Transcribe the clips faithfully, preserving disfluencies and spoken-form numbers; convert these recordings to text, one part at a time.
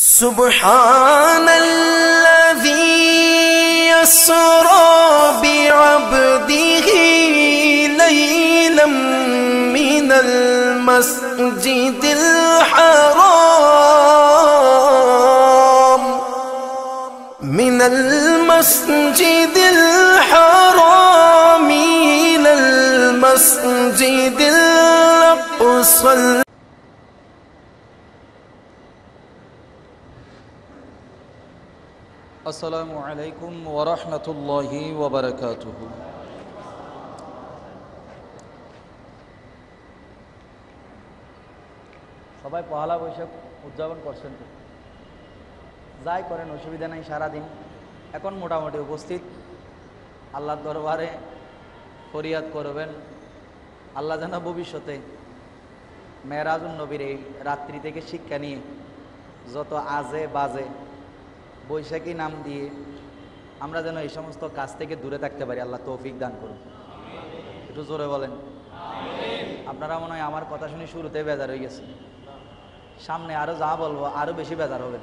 सुब्हानल्लज़ी अस्रा बिअब्दिही लैलन मिनल मस्जिदिल हराम मिनल मस्जिदिल हराम इलल मस्जिदिल अक़सा। আসসালামু আলাইকুম ওয়া রাহমাতুল্লাহি ওয়া বারাকাতুহু। সবাই পহেলা বৈশাখ উদযাপন করছেন তো? যাই করেন, অসুবিধা নাই। সারাদিন এখন মোটামুটি উপস্থিত আল্লাহর দরবারে ফরিয়াদ করবেন আল্লাহ যেন ভবিষ্যতে মেরাজুন নবীর এই রাত্রি থেকে শিক্ষা নিয়ে যত আজে বাজে বৈশাখী নাম দিয়ে আমরা যেন এই সমস্ত কাজ থেকে দূরে থাকতে পারি। আল্লাহ তৌফিক দান করুন। একটু জোরে বলেন। আপনারা মনে হয় আমার কথা শুনে শুরুতে বেজার হয়ে গেছে, সামনে আরো যা বলবো আরো বেশি বেজার হবে,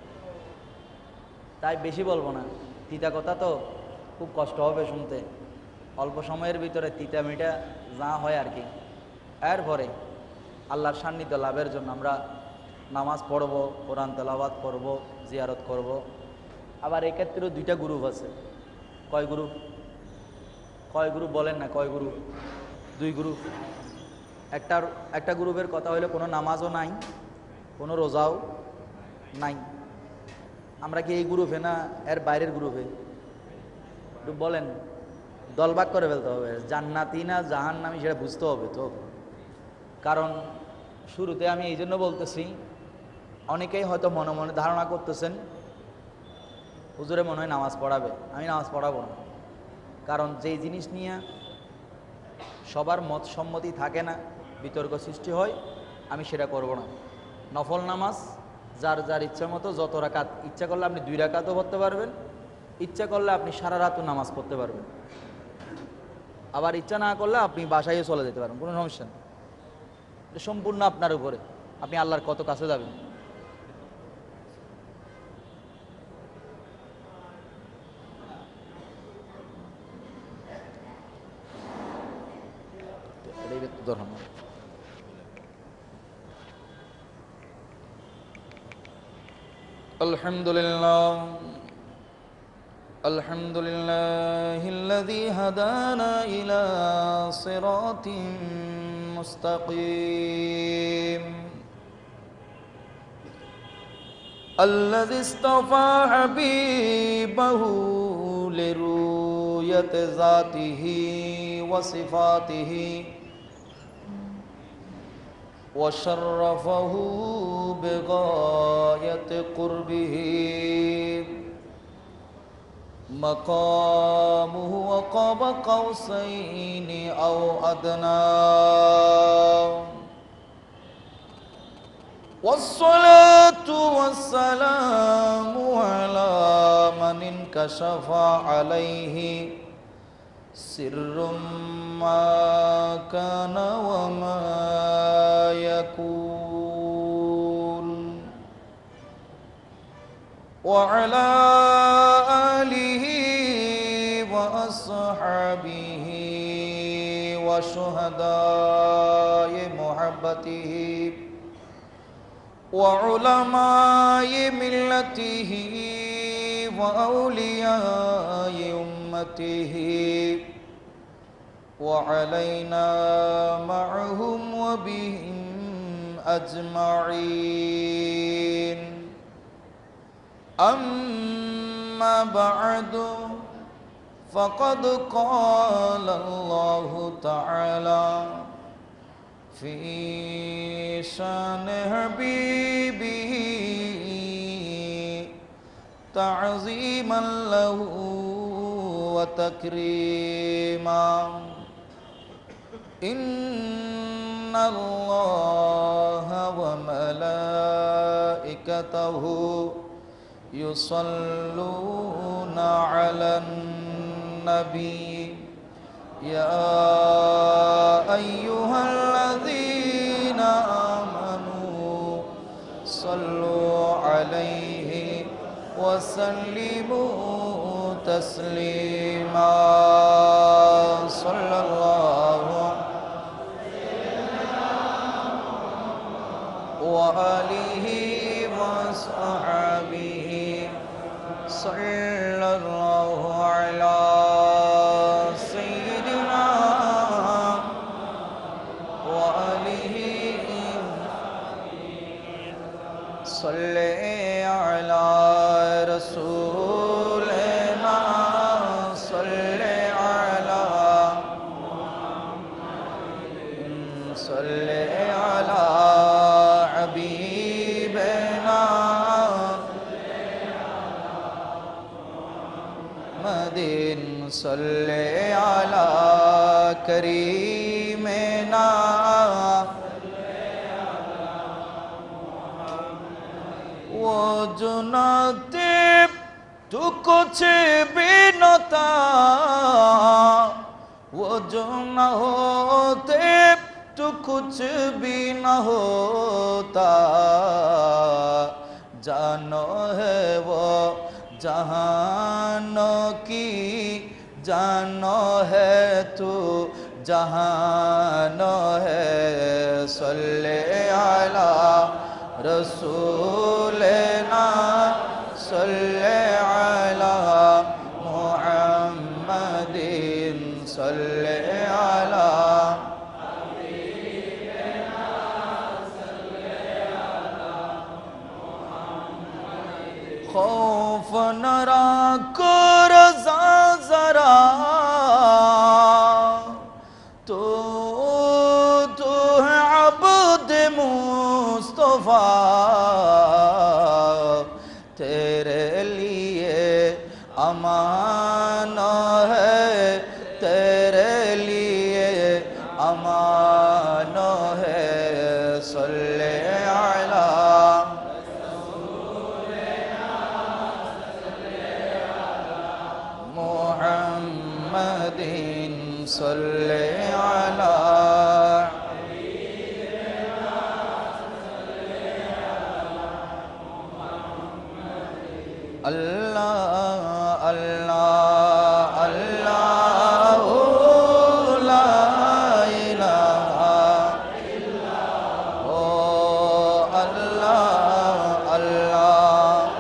তাই বেশি বলবো না। তিতা কথা তো খুব কষ্ট হবে শুনতে, অল্প সময়ের ভিতরে তিতা মিঠা যা হয় আর কি। এরপরে আল্লাহর সান্নিধ্য লাভের জন্য আমরা নামাজ পড়ব, কোরআন তেলাওয়াত করব, জিয়ারত করব। আবার এক্ষেত্রেও দুইটা গ্রুপ আছে। কয় গ্রুপ? কয় গ্রুপ বলেন না? কয় গ্রুপ? দুই গ্রুপ। একটা একটা গ্রুপের কথা হইলে কোনো নামাজও নাই, কোনো রোজাও নাই। আমরা কি এই গ্রুপে না এর বাইরের গ্রুপে? একটু বলেন। দলভাগ করে ফেলতে হবে, জান্নাতি না জাহান্নামী সেটা বুঝতে হবে তো। কারণ শুরুতে আমি এই জন্য বলতেছি, অনেকেই হয়তো মনে মনে ধারণা করতেছেন হুজুরে মনে হয় নামাজ পড়াবে। আমি নামাজ পড়াবো না, কারণ যেই জিনিস নিয়ে সবার মত সম্মতি থাকে না, বিতর্ক সৃষ্টি হয়, আমি সেটা করব না। নফল নামাজ যার যার ইচ্ছা মতো যত রাকাত, ইচ্ছা করলে আপনি দুই রাকাতও পড়তে পারবেন, ইচ্ছা করলে আপনি সারা রাতও নামাজ পড়তে পারবেন, আবার ইচ্ছা না করলে আপনি বাসায় চলে যেতে পারবেন, কোনো সমস্যা নেই। এটা সম্পূর্ণ আপনার উপরে, আপনি আল্লাহর কত কাছে যাবেন। আলহামদুলিল্লাহ আলহামদুলিল্লাহিল্লাযী হাদানা ইলা সিরাতিন মুস্তাকিম আল্লাযী ইসতাফা হাবিবাহু লিরুয়াতি যাতিহি ওয়া সিফাতিহি وشرفه بغاية قربه مقامه وقاب قوسين أو أدنى والصلاة والسلام على من انكشف عليه سر ما كان وما يكون وعلى آله وأصحابه وشهداء محبته وعلماء ملته وأولياء أمته وعلينا معهم وبهم أجمعين. أما بعد فقد قال الله تعالى في شان حبيبه تعظيما له وتكريما إن الله وملائكته يصلون على النبي يا أيها الذين آمنوا صلوا عليه وسلموا تسليما صلى الله وآله وصحبه صلى الله على سيدنا وآله صلى على رسولنا صلى على صلى على حبيبنا مدين صلى على كريمنا वो जुनाते तू कुछ भी न था वो जो न होते तू कुछ भी न होता जानो है वो जहानों की जानो है तू जहानों है सल्ले अला रसूलना सल्ले अला मुहम्मदिन सल्ले अला खौफ न रखो रज़ा ज़रा तो तू है अब्द मुस्तफ़ा तेरे लिए अमान है तेरे लिए अमान है सल्ले अला मुहम्मदिन सल्ले अला अल्लाह अल्लाह अल्लाह ला इलाहा ओ अल्लाह अल्लाह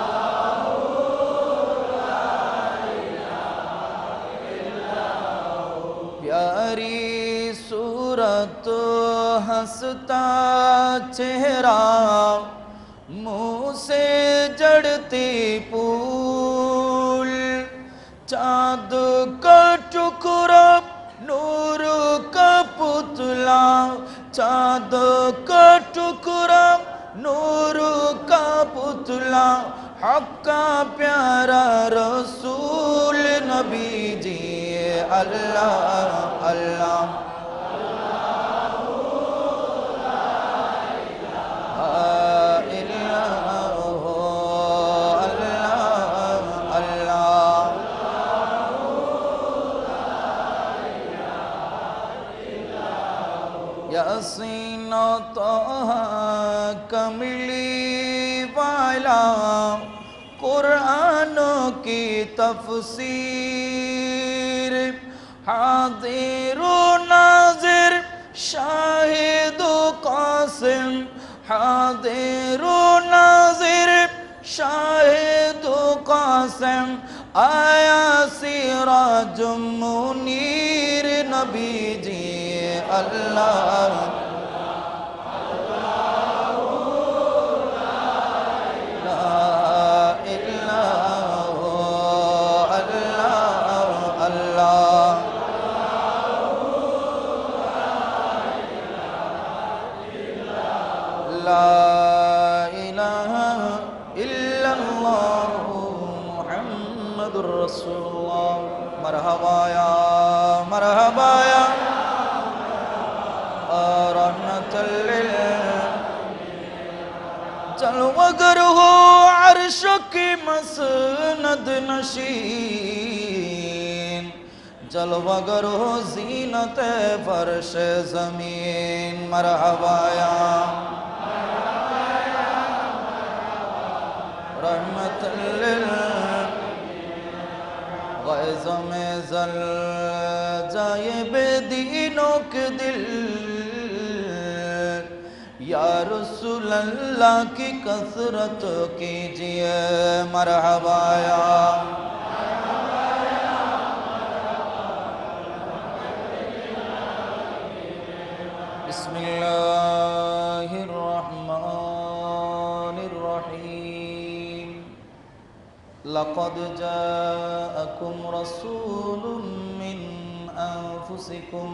प्यारी सूरत हंसता चेहरा मुँह से जड़ती फूल चाँद का टुकड़ा नूर का पुतला चाँद का टुकड़ा नूर का पुतला हक का प्यारा रसूल नबी जी अल्लाह अल्लाह यासीन तोहा कमली वाला कुरान की तफसीर हाजिर नाजिर शाहिद कासिम हाजिर नाजिर शाहिद कासिम आया सिराज मुनीर नबी जी अल्लाह मरहबा या मरहबा या रहमतल लिल चलो अगर हो अर्श की मसनद नशीन चलो अगर हो ज़ीनत फर्श ज़मीन मरहबा या रहमतल लिल गैज़ में जल जाए बेदीनों के दिल या रसूल अल्लाह की कसरत कीजिए मरहबा या बिस्मिल्लाहिर रहमानिर रहीम लक़द जाअकुम रसूलुम मिन अनफुसिकुम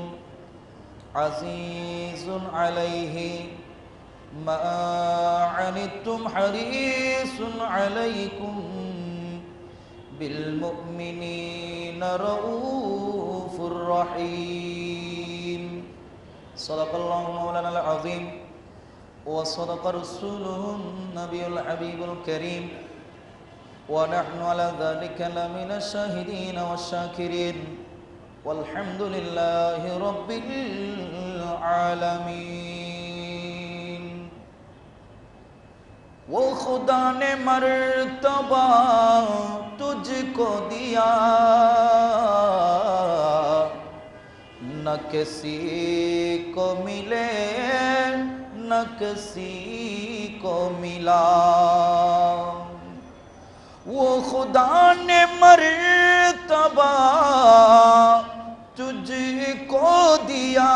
अज़ीज़ुन अलैहि मा अनित्तुम हरीसुन अलैकुम बिल मुमिनीना रऊफुर रहीम सदक़ल्लाहु मौलाना अज़ीम व सदक़ रसूलुहुन नबियुल हबीबुल करीम व नहनु अला ज़ालिका लमिन शाहिदीन व शाकिरीन वल्हम्दुलिल्लाहि रब्बिल आलमीन। वो खुदा ने मर्तबा तुझको दिया न किसी को मिले न किसी को मिला। वो खुदा ने मर्तबा तुझको दिया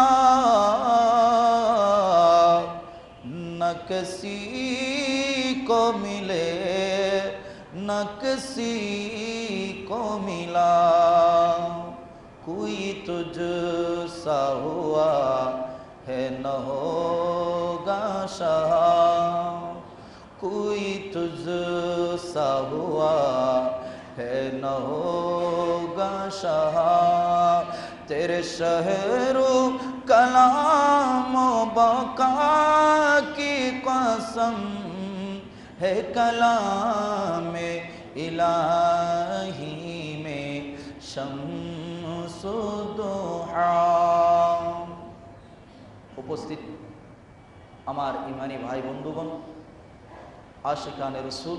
न किसी को मिले न किसी को मिला। कोई तुझ सा हुआ है न होगा शाह कोई तुझ सा हुआ है न होगा शाह तेरे शहरो कलाम बका की कसम है कलाम इलाही में शम्सुद्दुहा। उपस्थित আমার ইমানি ভাই বন্ধুগণ आशिकाने रसूल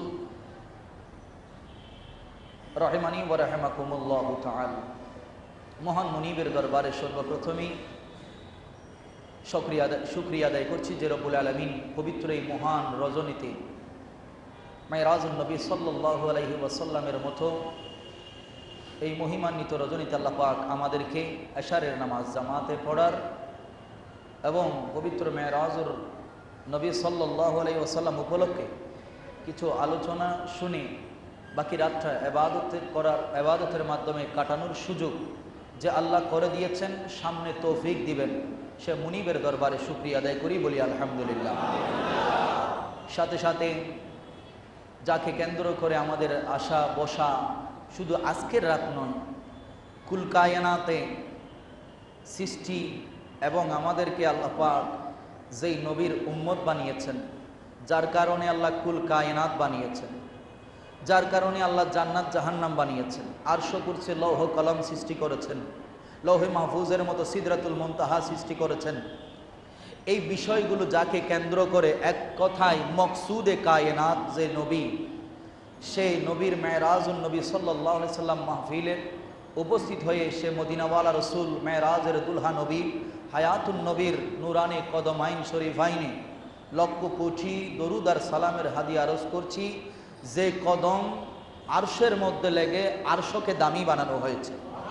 रहिमानी व रहमाकुमुल्लाहु ताआला महान मुनीबेर दरबारे सर्वप्रथमेই शुक्रिया शुक्रिया आदाय करছি যে রব্বুল আলামিন পবিত্র এই মহান রজনীতে মেরাজুন নবী সাল্লাল্লাহু আলাইহি ওয়াসাল্লামের মতো এই মহিমান্বিত রজনীতে আল্লাহ পাক আমাদেরকে এশারের নামাজ জামাতে পড়ার এবং পবিত্র মেরাজুর নবী সাল্লাল্লাহু আলাইহি ওয়াসাল্লাম উপলক্ষে কিছু আলোচনা শুনে বাকি রাতটা ইবাদত করার ইবাদতের মাধ্যমে কাটানোর সুযোগ যে আল্লাহ করে দিয়েছেন সামনে তৌফিক দিবেন সে মুনিবের দরবারে শুকরিয়া আদায় করি বলি আলহামদুলিল্লাহ। সাথে সাথে যাকে কেন্দ্র করে আমাদের আশা বসা শুধু আজকের রাত নয় কুল কায়নাতে সৃষ্টি এবং আমাদেরকে আল্লাহ পাক যেই নবীর উম্মত বানিয়েছেন যার কারণে আল্লাহ কুল কায়নাত বানিয়েছেন যার কারণে আল্লাহ জান্নাত জাহান্নাম বানিয়েছেন আরশ কুরসি লৌহ কলম সৃষ্টি করেছেন লৌহে মাহফুজের মতো সিদরাতুল মুনতাহা সৃষ্টি করেছেন। এই বিষয়গুলো যাকে কেন্দ্র করে এক কথায় মকসুদে কায়নাত যে নবী সেই নবীর মেরাজুন নবী সাল্লাল্লাহু আলাইহি সাল্লাম মাহফিলে উপস্থিত হয়ে সে মদিনাওয়ালা রসুল মেরাজের দুলহা নবী হায়াতুন নবীর নুরানি কদমাইন শরীফাইনে লক্ষ কোটি দরুদ আর সালামের হাদিয়া আরজ করছি যে কদম আরশের মধ্যে লেগে আরশকে দামি বানানো হয়েছে।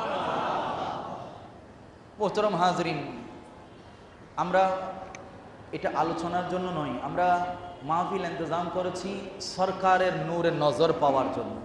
মোহতরম হাজরিন, আমরা এটা আলোচনার জন্য নয়, আমরা মাহফিল ইন্তজাম করেছি সরকারের নূরের নজর পাওয়ার জন্য।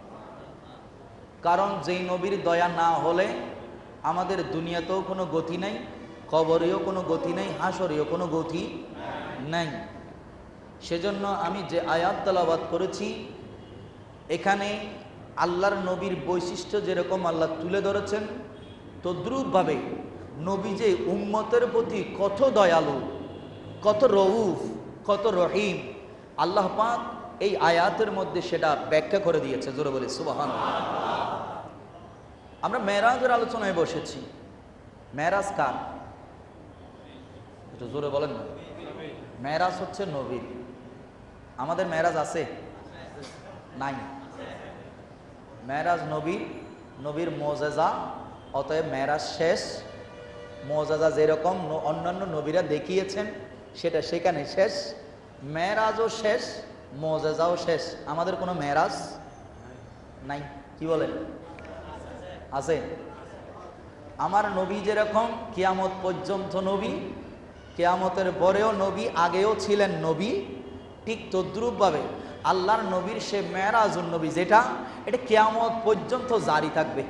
কারণ যেই নবীর দয়া না হলে আমাদের দুনিয়াতেও কোনো গতি নেই, কবরেও কোনো গতি নেই, হাসরেও কোনো গতি নেই। সেজন্য আমি যে আয়াত তেলাওয়াত করেছি এখানে আল্লাহর নবীর বৈশিষ্ট্য যেরকম আল্লাহ তুলে ধরেছেন তদ্রূপভাবে নবী যে উম্মতের প্রতি কত দয়ালু, কত রউফ, কত রহিম আল্লাহ পাক এই আয়াতের মধ্যে সেটা ব্যাখ্যা করে দিয়েছে। জোরে বলি সুবহানাল্লাহ। আমরা মেরাজের আলোচনায় বসেছি। মেরাজ কার? একটু জোরে বলেন না। মেরাজ হচ্ছে নবীর। আমাদের মেরাজ আছে? নাই। মেরাজ নবী, নবীর মোজেজা, অতএব মেরাজ শেষ। মোজেজা যেরকম অন্যান্য নবীরা দেখিয়েছেন সেটা সেখানে শেষ, মেরাজও শেষ, মোজেজাও শেষ। আমাদের কোনো মেরাজ নাই। কি বলেন? আছে? আমার নবী যেরকম কিয়ামত পর্যন্ত নবী, কিয়ামতের পরেও নবী, আগেও ছিলেন নবী, ঠিক তদ্রূপভাবে আল্লাহর নবীর সে মেরাজুন নবী যেটা, এটা কিয়ামত পর্যন্ত জারি থাকবে।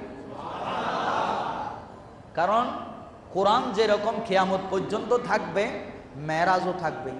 কারণ কোরআন যেরকম কিয়ামত পর্যন্ত থাকবে, মেরাজও থাকবে।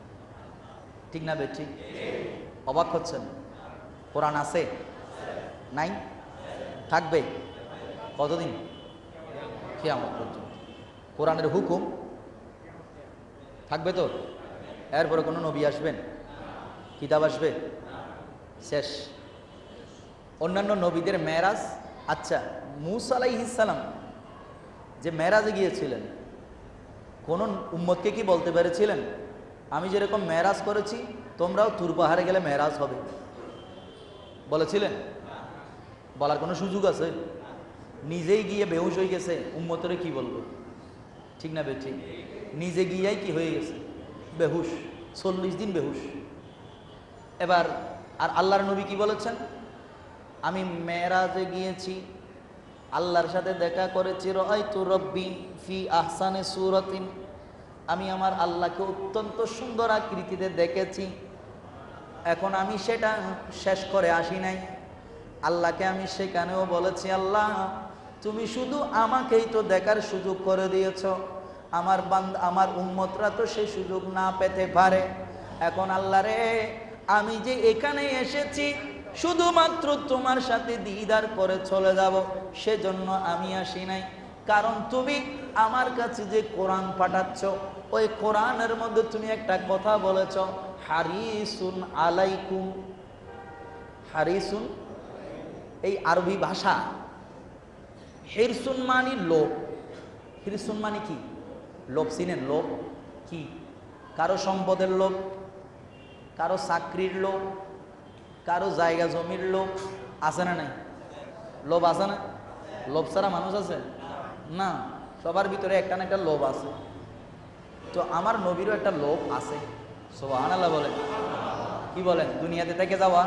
ঠিক না বে? ঠিক। অবাক হচ্ছেন? কোরআন আছে নাই? থাকবে কতদিন? কিয়ামত পর্যন্ত। কোরআনের হুকুম থাকবে তো? এরপরে কোনো নবী আসবেন? কিতাব আসবে? শেষ। অন্যান্য নবীদের মেরাজ, আচ্ছা মূসা আলাইহিস সালাম যে মেরাজে গিয়েছিলেন, কোন উম্মতকে কি বলতে পেরেছিলেন আমি যেরকম মেরাজ করেছি তোমরাও তুর পাহাড়ে গেলে মেরাজ হবে? বলেছিলেন? বলার কোনো সুযোগ আছে? নিজেই গিয়ে বেহুশ হয়ে গেছে, উম্মতের কি বলবো? ঠিক না বে? ঠিক। নিজে গিয়েই কি হয়ে গেছে? বেহুশ, চল্লিশ দিন বেহুশ। এবার আর আল্লাহর নবী কি বলেছেন? আমি মেরাজে গিয়েছি, আল্লাহর সাথে দেখা করেছি, রাআইতু রব্বি ফি আহসানি সূরাতিন, আমি আমার আল্লাহকে অত্যন্ত সুন্দর আকৃতিতে দেখেছি। এখন আমি সেটা শেষ করে আসি নাই, আল্লাহকে আমি সেখানেও বলেছি, আল্লাহ তুমি শুধু আমাকেই তো দেখার সুযোগ করে দিয়েছ, আমার বান্দা আমার উম্মতরা তো সেই সুযোগ না পেতে পারে। এখন আল্লাহ রে, আমি যে এখানে এসেছি শুধুমাত্র তোমার সাথে দিদার করে চলে যাব, সেজন্য আমি আসি নাই। কারণ তুমি আমার কাছে যে কোরআন পাঠাচ্ছ, ওই কোরআনের মধ্যে তুমি একটা কথা বলেছ, হারিসুন আলাইকুম। হারিসুন এই আরবি ভাষা, হিরসুন মানি লোভ। হিরসুন মানি কি? লোভ। চিনেন লোভ কি? কারো সম্পদের লোভ, কারো চাকরির লোভ, কারো জায়গা জমির লোভ, আছে না নাই? লোভ আছে না? লোভ ছাড়া মানুষ আছে না? সবার ভিতরে একটা না একটা লোভ আছে। তো আমার নবীরও একটা লোভ আছে। সুবহানাল্লাহ বলেন। কি বলেন? দুনিয়াতে থেকে যাওয়া,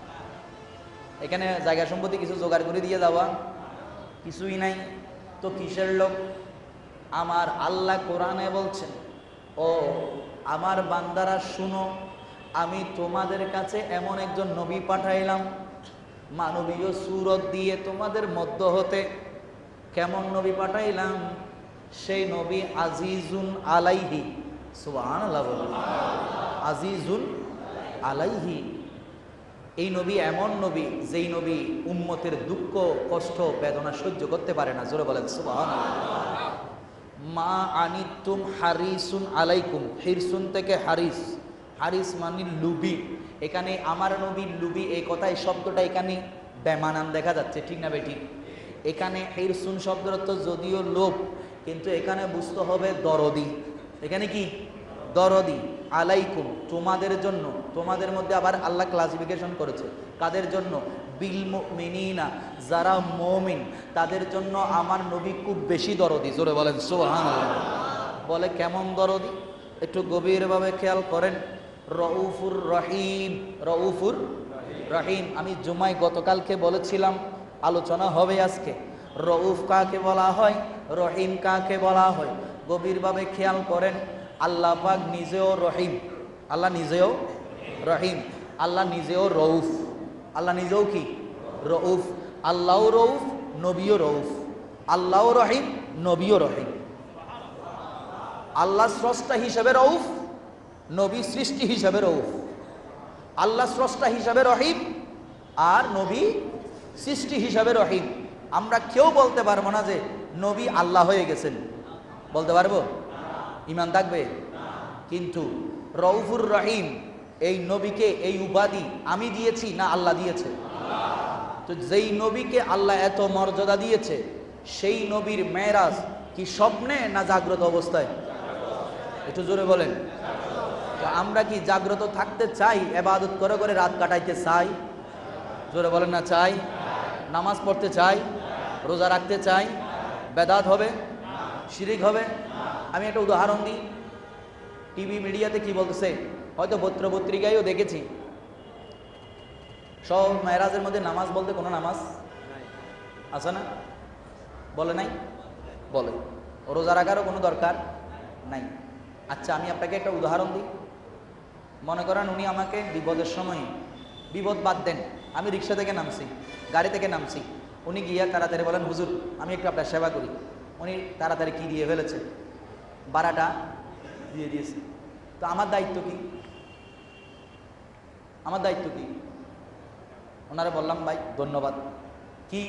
এখানে জায়গা সম্পত্তি কিছু জোগাড় করে দিয়ে যাওয়া, কিছুই নাই। তো কিসের লোভ? আমার আল্লাহ কোরআনে বলছেন, ও আমার বান্দারা শুনো, আমি তোমাদের কাছে এমন একজন নবী পাঠাইলাম মানবীয় সুরত দিয়ে তোমাদের মধ্য হতে। কেমন নবী পাঠাইলাম? সেই নবী আজিজুন আলাইহি। সুবহানাল্লাহ বলেন। আজিজুন আলাইহি। এই নবী এমন নবী যেই নবী উম্মতের দুঃখ কষ্ট বেদনা সহ্য করতে পারে না। জোরে বলেন সুবহানাল্লাহ। মা আনিতুম হারিসুন আলাইকুম। হিরসুন থেকে হারিস, হারিস মানে লুবি। এখানে আমার নবী লুবি, এই কথাই শব্দটা এখানে বেমানান দেখা যাচ্ছে। ঠিক না বেঠিক? এখানে হিরসুন শব্দের অর্থ যদিও লোভ, কিন্তু এখানে বুঝতে হবে দরদি। এখানে কি? দরদি। আলাইকুম তোমাদের জন্য। তোমাদের মধ্যে আবার আল্লাহ ক্লাসিফিকেশন করেছে কাদের জন্য? বিল মুমিনিনা, যারা মুমিন তাদের জন্য আমার নবী খুব বেশি দরদি। জোরে বলেন সুবহানাল্লাহ। বলে কেমন দরদি? একটু গভীরভাবে খেয়াল করেন। রউফুর রহিম। রউফুর রহিম। আমি জুমায় গতকালকে বলেছিলাম, আলোচনা হবে আজকে। রউফ কাকে বলা হয়, রহিম কাকে বলা হয়? গভীরভাবে খেয়াল করেন। আল্লাহ পাক নিজেও রহিম, আল্লাহ নিজেও রহিম, আল্লাহ নিজেও রউফ। আল্লাহ নিজেও কি? রউফ। আল্লাহও রউফ, নবীও রউফ। আল্লাহও রহিম, নবীও রহিম। আল্লাহ স্রষ্টা হিসাবে রউফ, নবী সৃষ্টি হিসাবে রউফ। আল্লাহ স্রষ্টা হিসাবে রহিম আর নবী সৃষ্টি হিসাবে রহিম। আমরা কেউ বলতে পারবো না যে নবী আল্লাহ হয়ে গেছেন, বলতে পারবো? ইমান থাকবে? কিন্তু রউফুর রহিম এই নবীকে এই উপাধি আমি দিয়েছি না আল্লাহ দিয়েছে? তো যেই নবীকে আল্লাহ এত মর্যাদা দিয়েছে, সেই নবীর মেরাজ কি স্বপ্নে না জাগ্রত অবস্থায়? একটু জোরে বলেন। তো আমরা কি জাগ্রত থাকতে চাই, ইবাদত করে করে রাত কাটাইতে চাই? জোরে বলেন না চাই? নামাজ পড়তে চাই, রোজা রাখতে চাই, বেদাত হবে, শিরিক হবে। আমি একটা উদাহরণ দিই, টিভি মিডিয়াতে কি বলতেছে, হয়তো পত্র পত্রিকায়ও দেখেছি, সব মেরাজের মধ্যে নামাজ বলতে কোনো নামাজ আছে না? বলে নাই? বলে। রোজা রাখারও কোনো দরকার নাই। আচ্ছা, আমি আপনাকে একটা উদাহরণ দিই। মনে করেন উনি আমাকে বিপদের সময়, বিপদ বাদ দেন, আমি রিক্সা থেকে নামছি, গাড়ি থেকে নামছি, উনি গিয়া তাড়াতাড়ি বলেন, হুজুর আমি একটু আপনার সেবা করি। উনি তাড়াতাড়ি কি দিয়ে ফেলেছে? ভাড়াটা দিয়ে দিয়েছে। তো আমার দায়িত্ব কি? আমার দায়িত্ব কি? ওনারা বললাম, ভাই ধন্যবাদ। কি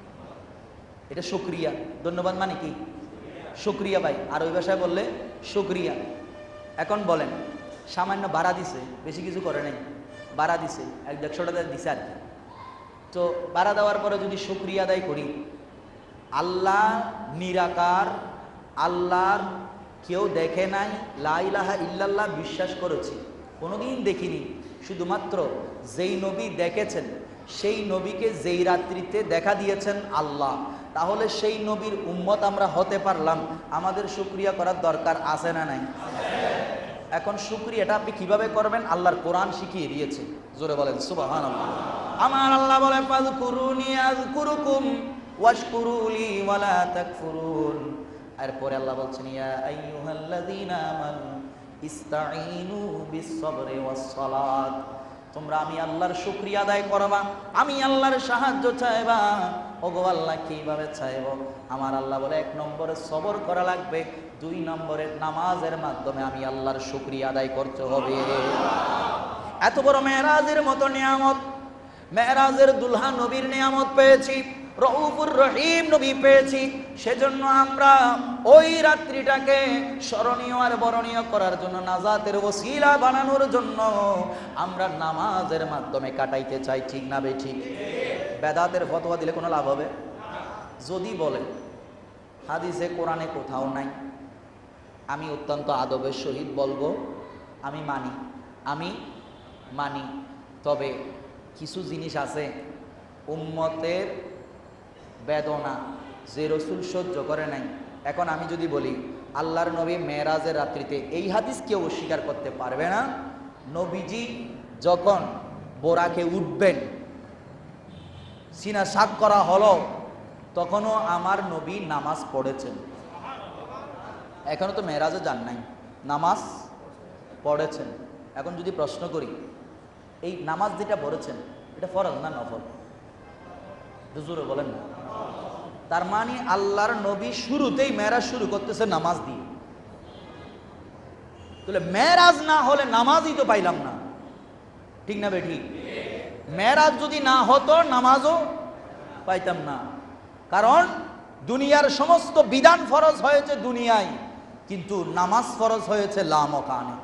এটা? শুকরিয়া। ধন্যবাদ মানে কি? শুকরিয়া ভাই। আর ওই ভাষায় বললে শুকরিয়া। এখন বলেন, সামান্য ভাড়া দিছে, বেশি কিছু করে নাই, ভাড়া দিছে এক দেড়শো টাকা দিছে আর কি। তো ভাড়া দেওয়ার পরে যদি শুকরিয়া আদায় করি, আল্লাহ নিরাকার, আল্লাহর কেউ দেখে নাই, লা ইলাহা ইল্লাল্লাহ বিশ্বাস করেছি, কোনোদিন দেখিনি, শুধুমাত্র যেই নবী দেখেছেন সেই নবীকে যেই রাত্রিতে দেখা দিয়েছেন আল্লাহ, তাহলে সেই নবীর উম্মত আমরা হতে পারলাম। আমাদের শুকরিয়া করার দরকার আছে না নাই? এখন শুকরিয়াটা আপনি কিভাবে করবেন? আল্লাহর কোরআন শিখিয়ে দিয়েছে। জোরে বলেন সুবহানাল্লাহ। আমার আল্লাহ বলে, ফাযকুরুনি আযকুরুকুম ওয়াশকুরুলি ওয়ালা তাকফুরুন। এরপরে আল্লাহ বলছেন, ইয়া আইয়ুহাল্লাযীনা আমানু ইসতাঈনু বিস-সাবরি ওয়াস-সালাত। তোমরা আমি আল্লাহর শুকরিয়া আদায় করবা, আমি আল্লাহর সাহায্য চাইবা। ওগো আল্লাহ কিভাবে চাইব? আমার আল্লাহ বলে, এক নম্বরে সবর করা লাগবে, দুই নম্বরে নামাজের মাধ্যমে আমি আল্লাহর শুকরিয়া আদায় করতে হবে। এত বড় মেরাজের মতো নিয়ামত, মেরাজের দুলহা নবীর নিয়ামত পেয়েছি, রউফুর রহিম নবী পেয়েছি। সেজন্য আমরা ওই রাত্রিটাকে স্মরণীয় আর বরণীয় করার জন্য, নাজাতের ওসিলা বানানোর জন্য আমরা নামাজের মাধ্যমে কাটাইতে চাই। ঠিক না বেঠিক? বেদাতের ফতোয়া দিলে কোনো লাভ হবে? যদি বলে হাদিসে কোরআনে কোথাও নাই, আমি অত্যন্ত আদবের সহিত বলবো, আমি মানি, আমি মানি। তবে কিছু জিনিস আছে উম্মতের বেদনা যে রসুল সহ্য করে নাই। এখন আমি যদি বলি আল্লাহর নবী মেরাজের রাত্রিতে, এই হাদিস কেউ অস্বীকার করতে পারবে না, নবীজি যখন বোরাকে উঠবেন, সিনা সাক করা হলো, তখনও আমার নবী নামাজ পড়েছেন। এখনো তো মেরাজে যান নাই, নামাজ পড়েছেন। এখন যদি প্রশ্ন করি, এই নামাজ যেটা পড়েছেন এটা ফরজ না নফল? জোরে বলেন না। তার মানে আল্লাহর নবী শুরুতেই মেরাজ শুরু করতেছে নামাজ দিয়ে। তাহলে মেরাজ না হলে নামাজই তো পাইলাম না। ঠিক না বেঠিক? মেরাজ যদি না হতো নামাজও পাইতাম না। কারণ দুনিয়ার সমস্ত বিধান ফরজ হয়েছে দুনিয়ায়, কিন্তু নামাজ ফরজ হয়েছে লামকানে।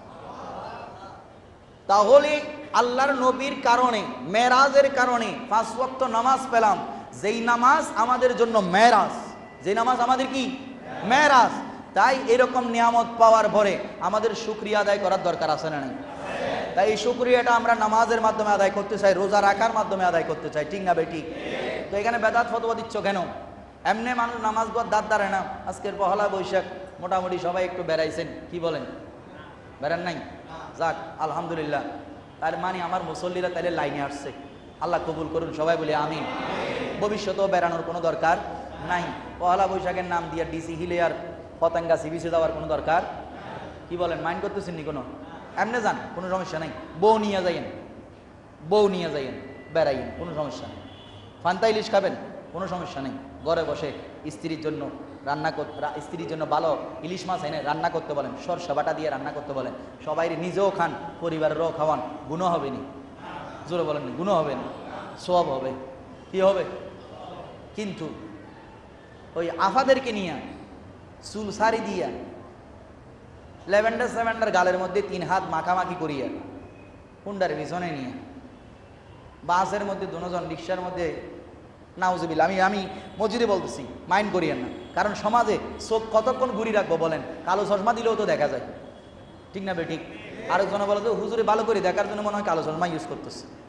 তাহলে আল্লাহর নবীর কারণে, মেরাজের কারণে পাঁচ ওয়াক্ত নামাজ পেলাম, যেই নামাজ আমাদের জন্য মেরাজ, যেই নামাজ আমাদের কি মেরাজ। তাই এরকম নিয়ামত পাওয়ার পরে আমাদের শুকরিয়া আদায় করার দরকার আছে না নাই? তাই এই শুকরিয়াটা আমরা নামাজের মাধ্যমে আদায় করতে চাই, রোজা রাখার মাধ্যমে আদায় করতে চাই। ঠিক না বেঠিক? তো এখানে বেদাত ফতোয়া দিচ্ছ কেন? এমনি মানুষ নামাজ পড়ার দাঁত দাঁড়ায় না। আজকের পহেলা বৈশাখ মোটামুটি সবাই একটু বেড়াইছেন, কি বলেন? বেড়ান নাই? যাক আলহামদুলিল্লাহ। তার মানে আমার মুসল্লিরা তাইলে লাইনে আসছে, আল্লাহ কবুল করুন, সবাই বলি আমিন। ভবিষ্যতেও বেড়ানোর কোনো দরকার নাই। পহেলা বৈশাখের নাম দিয়ে ডিসি হিলে আর পতাঙ্গা সিবিসে যাওয়ার কোনো দরকার, কি বলেন? মাইন্ড করতেছেন নি কোনো? এমনি যান, কোনো সমস্যা নেই। বউ নিয়ে যাইয়েন, বউ নিয়ে যাইয়েন, বেড়াইয়েন, কোনো সমস্যা নেই। ফান্তা ইলিশ খাবেন, কোনো সমস্যা নেই। ঘরে বসে স্ত্রীর জন্য রান্না করতে, স্ত্রীর জন্য ভালো ইলিশ মাছ এনে রান্না করতে বলেন, সরষে বাটা দিয়ে রান্না করতে বলেন, সবাই নিজেও খান, পরিবারেরও খাওয়ান, গুনাহ হবে নি? জোরে বলেন, গুনাহ হবে না, সওয়াব হবে। কি হবে? কিন্তু ওই আফাদেরকে নিয়ে চুল সারি দিয়া ল্যাভেন্ডার স্যাভেন্ডার গালের মধ্যে তিন হাত মাখামাখি করিয়া হুন্ডার পিছনে নিয়ে বাসের মধ্যে দুজন, রিক্সার মধ্যে, নাউজুবিল্লাহ, আমি আমি মসজিদে বলতেছি, মাইন্ড করিয়েন না। কারণ সমাজে চোখ কতক্ষণ ঘুরি রাখবো বলেন? কালো চশমা দিলেও তো দেখা যায়। ঠিক না বেঠিক? আরেকজনে বলে তো হুজুরে ভালো করে দেখার জন্য মনে হয় কালো চশমা ইউজ করতেছে।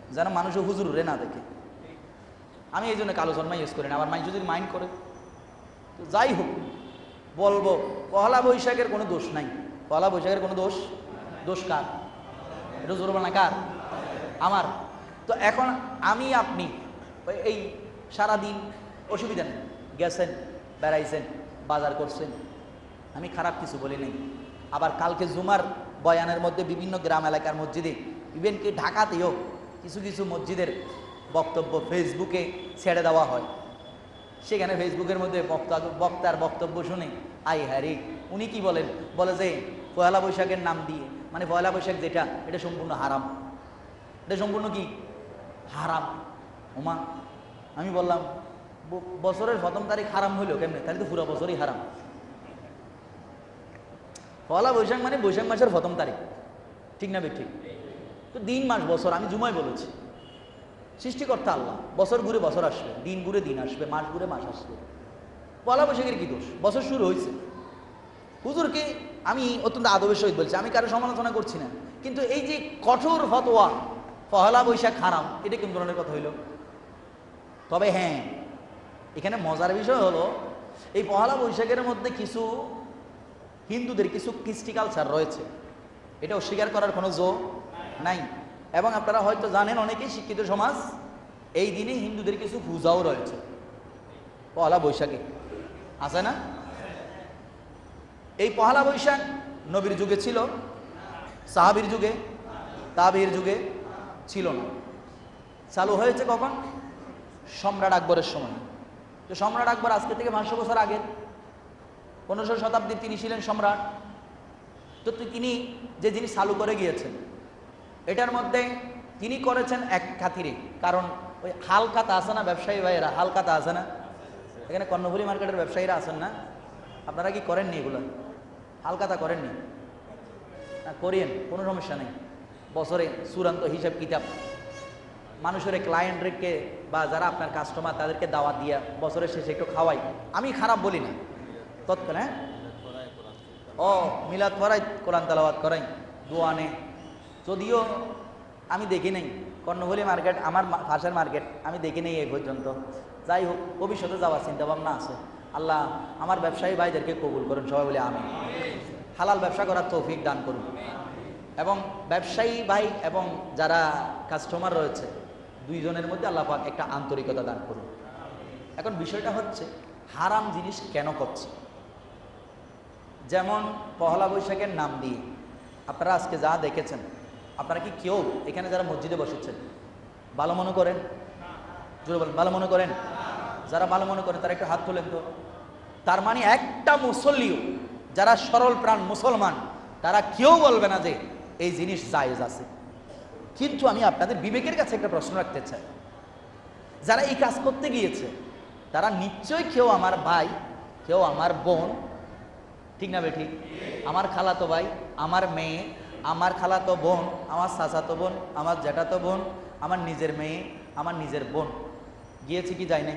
যেন মানুষও হুজুরে না দেখে। আমি এই জন্য কালো জন্মা ইউজ করি না, আবার মানুষ যদি মাইন্ড করে তো যাই হোক বলবো, পহেলা বৈশাখের কোনো দোষ নাই। পহেলা বৈশাখের কোনো দোষ, দোষ কার? এটা জোর বলা কার? আমার। তো এখন আমি আপনি এই সারাদিন অসুবিধা নেই, গেছেন, বেড়াইছেন, বাজার করছেন, আমি খারাপ কিছু বলি নাই। আবার কালকে জুমার বয়ানের মধ্যে বিভিন্ন গ্রাম এলাকার মসজিদে, ইভেন কি ঢাকাতেও কিছু কিছু মসজিদের বক্তব্য ফেসবুকে ছেড়ে দেওয়া হয়। সেখানে ফেসবুকের মধ্যে বক্তা বক্তার বক্তব্য শুনে আই হ্যারি, উনি কি বলেন, বলে যে পয়লা বৈশাখের নাম দিয়ে, মানে পয়লা বৈশাখ যেটা, এটা সম্পূর্ণ হারাম, এটা সম্পূর্ণ কি হারাম। ওমা, আমি বললাম বছরের প্রথম তারিখ হারাম হইলো কেমনে? তাহলে তো পুরো বছরই হারাম। পয়লা বৈশাখ মানে বৈশাখ মাসের প্রথম তারিখ, ঠিক না? ঠিক। তো দিন মাস বছর আমি জুমায় বলেছি, সৃষ্টিকর্তা আল্লাহ, বছর ঘুরে বছর আসবে, দিন ঘুরে দিন আসবে, মাস ঘুরে মাস আসবে। পয়লা বৈশাখের কি দোষ? বছর শুরু হয়েছে। হুজুরকে আমি অত্যন্ত আদবের সহিত বলছি, আমি কারো সমালোচনা করছি না, কিন্তু এই যে কঠোর ফতোয়া পয়লা বৈশাখ হারাম, এটা কোন ধরনের কথা হইল? তবে হ্যাঁ, এখানে মজার বিষয় হলো এই পয়লা বৈশাখের মধ্যে কিছু হিন্দুদের কিছু কৃষ্টি কালচার রয়েছে, এটা অস্বীকার করার কোনো জো নাই। এবং আপনারা হয়তো জানেন, অনেকেই শিক্ষিত সমাজ, এই দিনে হিন্দুদের কিছু পূজাও রয়েছে পয়লা বৈশাখে, আছে না? এই পয়লা বৈশাখ নবীর যুগে ছিল, সাহাবীর যুগে, তাবির যুগে ছিল না। চালু হয়েছে কখন? সম্রাট আকবরের সময়। তো সম্রাট আকবর আজকে থেকে পাঁচশো বছর আগের, পনেরোশো শতাব্দী তিনি ছিলেন সম্রাট। তো তিনি যে জিনিস চালু করে গিয়েছেন, এটার মধ্যে তিনি করেছেন এক খাতিরে, কারণ ওই হালকাতা আছে না, ব্যবসায়ী ভাইয়েরা হালকাতা আছে না, এখানে কর্ণফুলী মার্কেটের ব্যবসায়ীরা আছেন না, আপনারা কি করেননি এগুলো? হালকাতা করেননি? করিয়েন, কোনো সমস্যা নেই। বছরে চূড়ান্ত হিসাব কিতাব মানুষের ক্লায়েন্ট রেখে বা যারা আপনার কাস্টমার তাদেরকে দাওয়াত দিয়া বছরের শেষে একটু খাওয়াই, আমি খারাপ বলি না তৎকাল। হ্যাঁ, ও মিলাদ করাই, কোরআন তেলাওয়াত করাই, দোয়ানে, যদিও আমি দেখি নেই কর্ণফুলী মার্কেট, আমার ভাষার মার্কেট আমি দেখি নেই এই পর্যন্ত। যাই হোক, ভবিষ্যতে যাওয়ার চিন্তা ভাবনা আছে। আল্লাহ আমার ব্যবসায়ী ভাইদেরকে কবুল করুন, সবাই বলে আমি। হালাল ব্যবসা করার তৌফিক দান করুন, এবং ব্যবসায়ী ভাই এবং যারা কাস্টমার রয়েছে দুইজনের মধ্যে আল্লাহ পাক একটা আন্তরিকতা দান করুন। এখন বিষয়টা হচ্ছে হারাম জিনিস কেন করছে? যেমন পহেলা বৈশাখের নাম দিয়ে আপনারা আজকে যা দেখেছেন, আপনারা কি কেউ এখানে যারা মসজিদে বসেছেন ভালো মনে করেন? জোরে বলেন, ভালো মনে করেন? যারা ভালো মনে করেন তারা একটু হাত তোলেন তো। তার মানে একটা মুসল্লিও, যারা সরল প্রাণ মুসলমান, তারা কেউ বলবে না যে এই জিনিস জায়েজ আছে। কিন্তু আমি আপনাদের বিবেকের কাছে একটা প্রশ্ন রাখতে চাই, যারা এই কাজ করতে গিয়েছে তারা নিশ্চয়ই কেউ আমার ভাই, কেউ আমার বোন, ঠিক না বেঠিক? আমার খালাতো ভাই, আমার মেয়ে, আমার খালাতো বোন, আমার চাচাতো বোন, আমার জ্যাঠাতো বোন, আমার নিজের মেয়ে, আমার নিজের বোন গিয়েছে কি যায় নাই?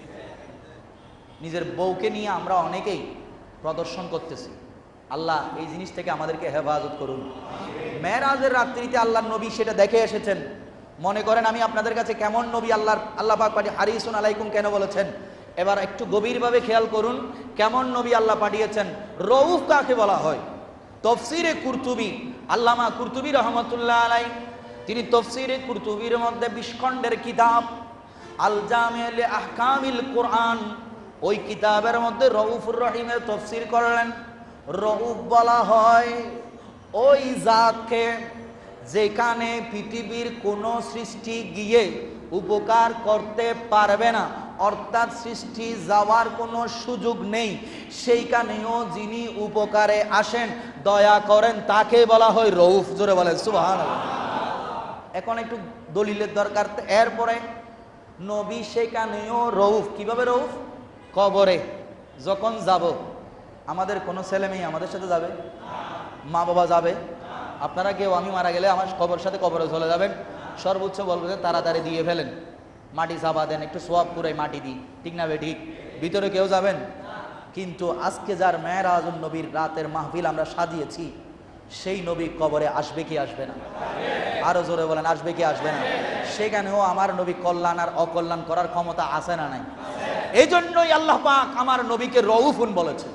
নিজের বউকে নিয়ে আমরা অনেকেই প্রদর্শন করতেছি। আল্লাহ এই জিনিস থেকে আমাদেরকে হেফাজত করুন। মেরাজের রাত্রিতে আল্লাহর নবী সেটা দেখে এসেছেন। মনে করেন আমি আপনাদের কাছে কেমন নবী আল্লাহর আল্লাহ পাক পাঠিয়ে হারিসুন আলাইকুম কেন বলেছেন? এবার একটু গভীরভাবে খেয়াল করুন কেমন নবী আল্লাহ পাঠিয়েছেন। রউফ কাকে বলা হয়? তফসিরে কুরতুবি, আল্লামা কুরতুবি রহমতুল্লাহ আলাই, তিনি তফসিরে কুরতুবির মধ্যে বিশ খণ্ডের কিতাব আল জামি' লি আহকামিল কোরআন, ওই কিতাবের মধ্যে রউফুর রহিমের তফসির করলেন। রউফ বলা হয় ওই জাতকে যেখানে পৃথিবীর কোনো সৃষ্টি গিয়ে উপকার করতে পারবে না, অর্থাৎ সৃষ্টি যাওয়ার কোনো সুযোগ নেই, সেইখানেও যিনি উপকারে আসেন, দয়া করেন, তাকে বলা হয় রউফ। জোরে বলেন সুবহানাল্লাহ। এখন একটু দলিলের দরকার। এরপরে নবী সেখানেও রউফ। কিভাবে রউফ? কবরে যখন যাব, আমাদের কোনো ছেলে মেয়ে আমাদের সাথে যাবে? মা বাবা যাবে? আপনারা কেউ, আমি মারা গেলে আমার কবর সাথে কবরে চলে যাবেন, সর্বোচ্চ বলবো যে তাড়াতাড়ি দিয়ে ফেলেন, মাটি চাপা দেন, একটু সোয়াব পুরাই মাটি দিই, ঠিক না বে ঠিক? ভিতরে কেউ যাবেন? কিন্তু আজকে যার মেরাজুন নবীর রাতের মাহফিল আমরা সাজিয়েছি, সেই নবী কবরে আসবে কি আসবে না? আরো জোরে বলেন, আসবে কি আসবে না? সেখানেও আমার নবী কল্যাণ আর অকল্যাণ করার ক্ষমতা আছে না নাই? এই জন্যই আল্লাহ পাক আমার নবীকে রউফুন বলেছে।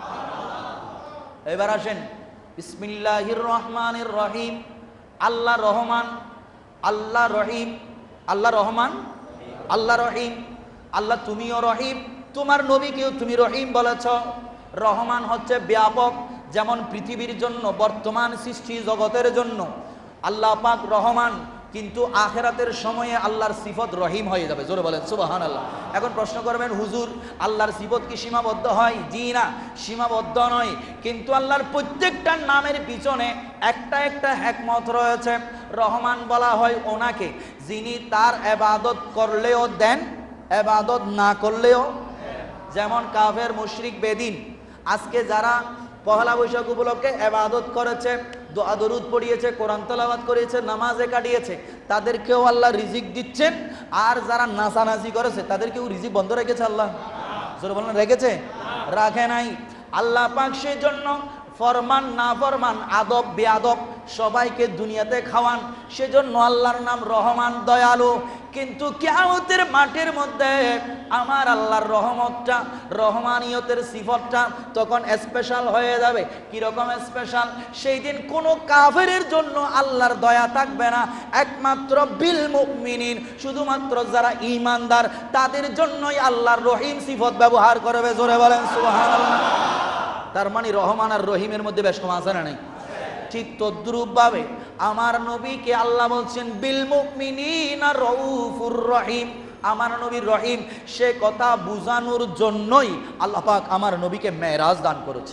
এবার আসেন, বিসমিল্লাহির রহমানির রহিম। আল্লাহ রহমান, আল্লাহ রহিম, আল্লাহ রহমান, আল্লাহ রহিম। আল্লাহ তুমিও রহিম, তোমার নবীকেও তুমি রহিম বলেছ। রহমান হচ্ছে ব্যাপক, যেমন পৃথিবীর জন্য, বর্তমান সৃষ্টি জগতের জন্য আল্লাহ পাক রহমান, কিন্তু আখেরাতের সময়ে আল্লাহর সিফত রহিম হয়ে যাবে। জোরে বলেন সুবহানাল্লাহ। এখন প্রশ্ন করবেন, হুজুর আল্লাহর সিফত কি সীমাবদ্ধ হয়? জি না, সীমাবদ্ধ নয়, কিন্তু আল্লাহর প্রত্যেকটা নামের পিছনে একটা একটা হিকমত রয়েছে। রহমান বলা হয় ওনাকে যিনি তার ইবাদত করলেও দেন, ইবাদত না করলেও। যেমন কাফের, মুশরিক, বেদিন আজকে যারা পহেলা বৈশাখ উপলক্ষে ইবাদত করেছে, দোয়া দরুদ পড়িয়েছে, কোরআন তেলাওয়াত করেছে, নামাজে কাটিয়েছে, তাদেরকেও আল্লাহ রিজিক দিচ্ছেন। আর যারা নাচানাচি করেছে তাদেরকেও রিজিক বন্ধ রেখেছে আল্লাহ? জোরে বলেন, রেখেছে? রাখে নাই। আল্লাহ পাক সেই জন্য ফরমান না ফরমান, আদব বেয়াদব সবাইকে দুনিয়াতে খাওয়ান। সেজন্য আল্লাহর নাম রহমান, দয়ালু। কিন্তু কিয়ামতের মাঠের মধ্যে আমার আল্লাহর রহমতটা, রহমানিয়তের সিফতটা তখন স্পেশাল হয়ে যাবে। কিরকম স্পেশাল? সেই দিন কোনো কাফেরের জন্য আল্লাহর দয়া থাকবে না, একমাত্র বিল মুমিনিন, শুধুমাত্র যারা ঈমানদার তাদের জন্যই আল্লাহর রহিম সিফত ব্যবহার করবে। জোরে বলেন সুবহানাল্লাহ। তার মানে রহমান আর রহিমের মধ্যে বেশ কম আছে না নাই? ঠিক তদ্রূপ ভাবে আমার নবীকে আল্লাহ বলছেন বিল মুমিনিনা রউফুর রহিম। আমার নবী রহিম, সে কথা বুঝানোর জন্যই আল্লাহ পাক আমার নবীকে মেরাজ দান করেছে।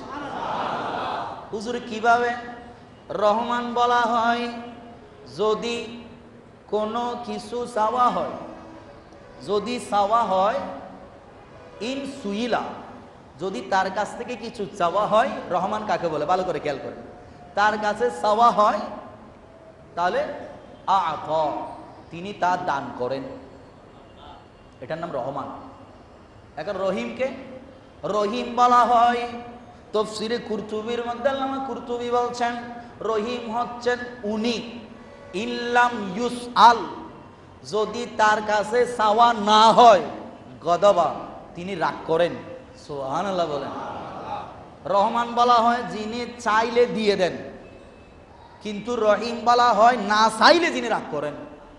হুজুর কিভাবে? রহমান বলা হয় যদি কোনো কিছু চাওয়া হয়, যদি চাওয়া হয়, ইন সুইলা, যদি তার কাছ থেকে কিছু চাওয়া হয়, রহমান কাকে বলে ভালো করে খেয়াল করেন। তার কাছে চাওয়া হয় তাহলে আ'ত, তিনি তা দান করেন, এটার নাম রহমান। এখন রহিমকে রহিম বলা হয়, তাফসীরে কুরতুবীর মধ্যে আল্লামা কুরতুবী বলছেন রহিম হচ্ছেন উনি, ইল্লাম ইউসআল, যদি তার কাছে চাওয়া না হয়, গদবা, তিনি রাগ করেন। সুবহানাল্লাহ বলেন। রহমান বলা হয় যিনি চাইলে দিয়ে দেন, কিন্তু রহিম বলা হয় না চাইলে যিনি রাগ করেন।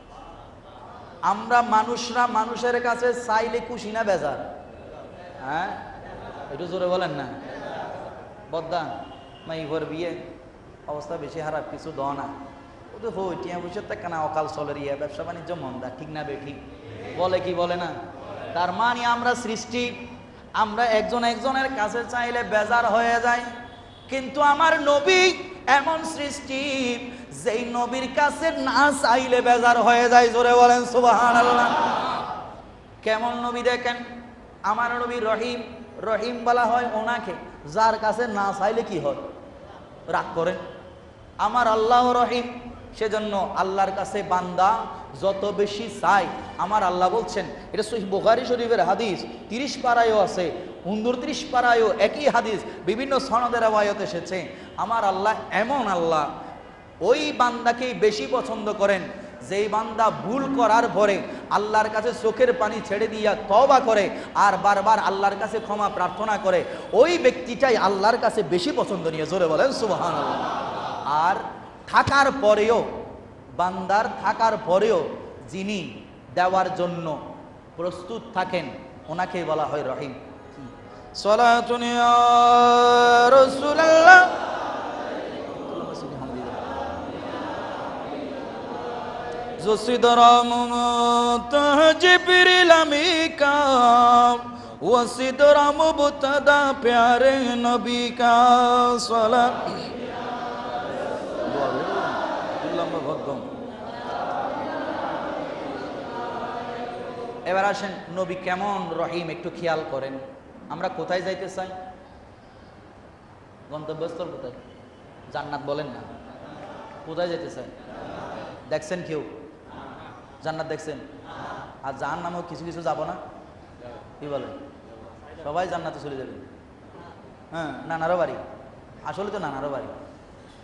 আমরা মানুষরা মানুষের কাছে চাইলে খুশি না বেজার? হ্যাঁ, একটু জোরে বলেন না। বদ্দা মাই ঘর বিয়ে অবস্থা বেশি খারাপ, কিছু দ না, ও তো হই টিয়া বসে থাকে না, অকাল চলের ইয়ে, ব্যবসা বাণিজ্য মন্দা, ঠিক না বে ঠিক? বলে কি বলে না? তার মানে আমরা সৃষ্টি, আমরা একজন একজনের কাছে চাইলে বেজার হয়ে যায়, কিন্তু আমার নবী এমন সৃষ্টি যেই নবীর কাছে না চাইলে বেজার হয়ে যায়। জোরে বলেন সুবহানাল্লাহ। কেমন নবী দেখেন, আমার নবী রহিম, রহিম বলা হয় ওনাকে যার কাছে না চাইলে কি হয়? রাগ করেন। আমার আল্লাহ রহিম, সেজন্য আল্লাহর কাছে বান্দা যত বেশি চাই, আমার আল্লাহ বলছেন, এটা সহিহ বুখারী শরীফের হাদিস, তিরিশ পারায়ও আছে, উনত্রিশ পারায়ও একই হাদিস, বিভিন্ন সনদের রওয়ায়াত এসেছে। আমার আল্লাহ এমন আল্লাহ, ওই বান্দাকেই বেশি পছন্দ করেন যেই বান্দা ভুল করার পরে আল্লাহর কাছে চোখের পানি ছেড়ে দিয়া তওবা করে আর বারবার আল্লাহর কাছে ক্ষমা প্রার্থনা করে, ওই ব্যক্তিটাই আল্লাহর কাছে বেশি পছন্দনীয়। জোরে বলেন সুবহানাল্লাহ। আর থাকার পরেও, বান্দার থাকার পরেও যিনি দেওয়ার জন্য প্রস্তুত থাকেন, ওনাকে বলা হয় রহিম। সালাতুন ইয়া রাসূলুল্লাহ, जो सिदराम जिब्रील अमीका वो सिदराम बुतदा प्यारे नबी का सलाम। এবার আসেন নবী কেমন রহিম একটু খেয়াল করেন। আমরা কোথায় যাইতে চাই? গন্তব্যস্থল কোথায়? জান্নাত বলেন না, কোথায় যেতে চাই? দেখছেন কেউ জান্নাত দেখছেন? আর জাহান্নামেও কিছু কিছু যাব না, কি বলেন? সবাই জান্নাতে চলে যাবে। হ্যাঁ, নানারও বাড়ি, আসলে তো নানারও বাড়ি।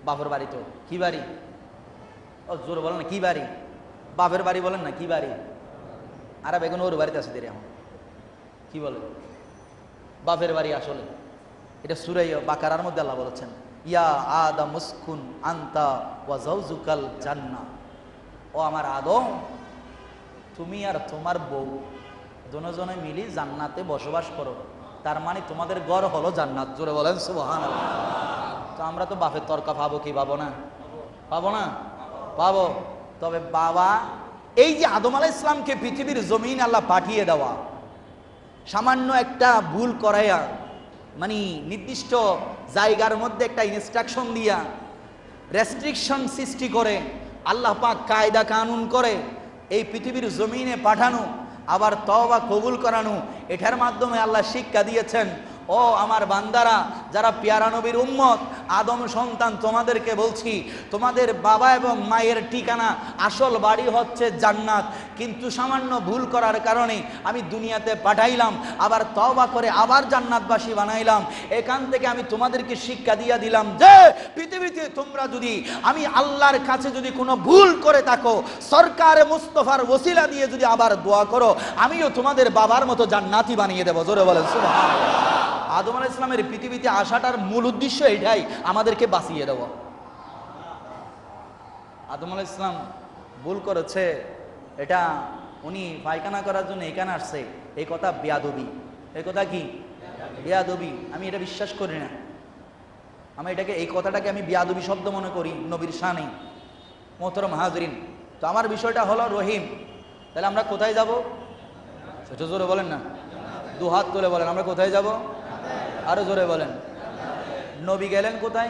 বাপের বাড়ি তো কি বাড়ি? ও জোরে বলেন না কি বাড়ি? বাপের বাড়ি বলেন না কি বাড়ি? আর বেগুন ওর বাড়িতে আছে দেরি এখন কি বলে বাপের বাড়ি আসলে এটা সূরা বাকারার মধ্যে আল্লাহ বলেছেন ইয়া আদম উসকুন আনতা ওয়া যাওজুকাল জান্নাহ। ও আমার আদম, তুমি আর তোমার বউ দুজনে মিলি জান্নাতে বসবাস করো। তার মানে তোমাদের ঘর হলো জান্নাত। জোরে বলেন সুবহানাল্লাহ। তো আমরা তো বাপের তরকা পাবো কি পাবো না? পাবো না? পাবো। তবে বাবা এই যে আদম আলাইহিস সালামকে পৃথিবীর জমিন আল্লাহ পাঠিয়ে দেওয়া, সামান্য একটা ভুল করাইয়া মানে নির্দিষ্ট জায়গার মধ্যে একটা ইনস্ট্রাকশন দিয়া রেস্ট্রিকশন সৃষ্টি করে আল্লাহ পাক কায়দা কানুন করে এই পৃথিবীর জমিনে পাঠানো, আবার তওবা কবুল করানো, এটার মাধ্যমে আল্লাহ শিক্ষা দিয়েছেন ও আমার বান্দারা যারা পেয়ারা নবীর উম্মত আদম সন্তান, তোমাদেরকে বলছি তোমাদের বাবা এবং মায়ের ঠিকানা আসল বাড়ি হচ্ছে জান্নাত, কিন্তু সামান্য ভুল করার কারণে আমি দুনিয়াতে পাঠাইলাম, আবার তওবা করে আবার জান্নাতবাসী বানাইলাম। এখান থেকে আমি তোমাদেরকে শিক্ষা দিয়ে দিলাম যে পৃথিবীতে তোমরা যদি আমি আল্লাহর কাছে যদি কোনো ভুল করে থাকো, সরকার মুস্তাফার ওসিলা দিয়ে যদি আবার দোয়া করো, আমিও তোমাদের বাবার মতো জান্নাতি বানিয়ে দেবো। জোরে বলেন সুবহানাল্লাহ। আদম আলাইহিস সালামের পৃথিবীতে আসাটার মূল উদ্দেশ্য এটাই, আমাদেরকে বাঁচিয়ে দেওয়া। আদম আলাইহিস সালাম ভুল করেছে, এটা উনি পায়খানা করার জন্য এখানে আসছে, এই কথা বেয়াদবি। এই কথা কি? বেয়াদবি। আমি এটা বিশ্বাস করি না। আমি এটাকে এই কথাটাকে আমি বেয়াদবি শব্দ মনে করি নবীর শানে। মোহতরম হাজরিন, তো আমার বিষয়টা হলো রহিম। তাহলে আমরা কোথায় যাব? সেটা জোরে বলেন না, দু হাত তুলে বলেন আমরা কোথায় যাব? আরো জোরে বলেন। নবী গেলেন কোথায়?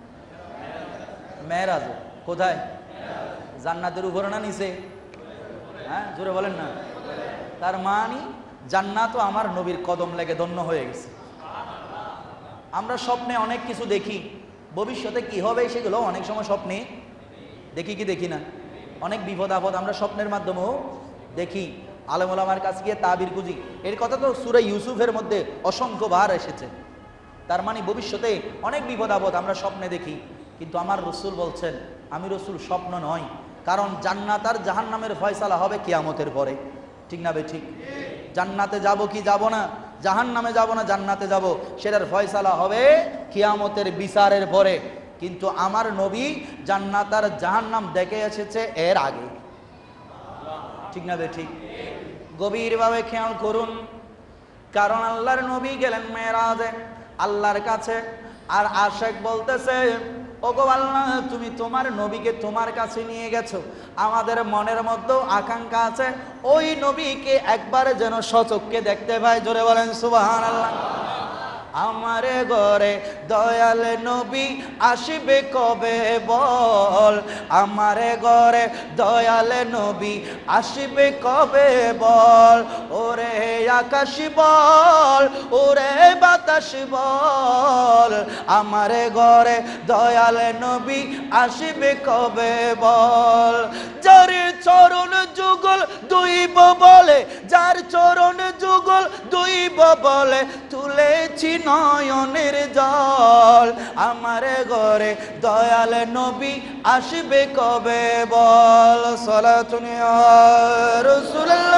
মেরাজ। কোথায়? জান্নাতের উপরে না নিচে? হ্যাঁ জোরে বলেন না। তার মানে জান্নাতও আমার নবীর কদম লেগে ধন্য হয়ে গেছে। আমরা স্বপ্নে অনেক কিছু দেখি, ভবিষ্যতে কি হবে সেগুলো অনেক সময় স্বপ্নে দেখি কি দেখি না? অনেক বিপদ আপদ আমরা স্বপ্নের মাধ্যমেও দেখি। আলেম ওলামার কাছে গিয়ে তাবির খুঁজি, এর কথা তো সূরা ইউসুফের মধ্যে অসংখ্য বার এসেছে। তার মানে ভবিষ্যতে অনেক বিপদ আপদ আমরা স্বপ্নে দেখি, কিন্তু আমার রসুল বলছেন আমি রসুল স্বপ্ন নয়, কারণ জান্নাত আর জাহান্নামের ফয়সালা হবে কিয়ামতের পরে। ঠিক না বে ঠিক? জান্নাতে যাব কি যাব না, জাহান্নামে যাব না জান্নাতে যাব, সেটার ফয়সালা হবে কিয়ামতের বিচারের পরে। কিন্তু আমার নবী জান্নাত আর জাহান্নাম দেখে এসেছে এর আগে। ঠিক না বে ঠিক? গভীরভাবে খেয়াল করুন, কারণ আল্লাহর নবী গেলেন মেরাজে আল্লাহর কাছে, আর আশিক বলতেছে ওগো আল্লাহ তুমি তোমার নবীকে তোমার কাছে নিয়ে গেছো, আমাদের মনের মধ্যেও আকাঙ্ক্ষা আছে ওই নবীকে একবার যেন সচক্ষে দেখতে পাই। জোরে বলেন সুবহানাল্লাহ। আমারে ঘরে দয়াল নবী আসিবে কবে বল, আমারে ঘরে দয়াল নবী আসিবে কবে বল, ওরে আকাশ বল ওরে বাতাস বল, আমারে ঘরে দয়াল নবী আসিবে কবে বল। যার চরণ যুগল দুইব বলে, যার চরণ যুগল দুইব বলে, তুলেছি নয়নের জল, আমারে ঘরে দয়াল নবী আসবে কবে বল। সালাতুন ইয়া রাসূলুল্লাহ।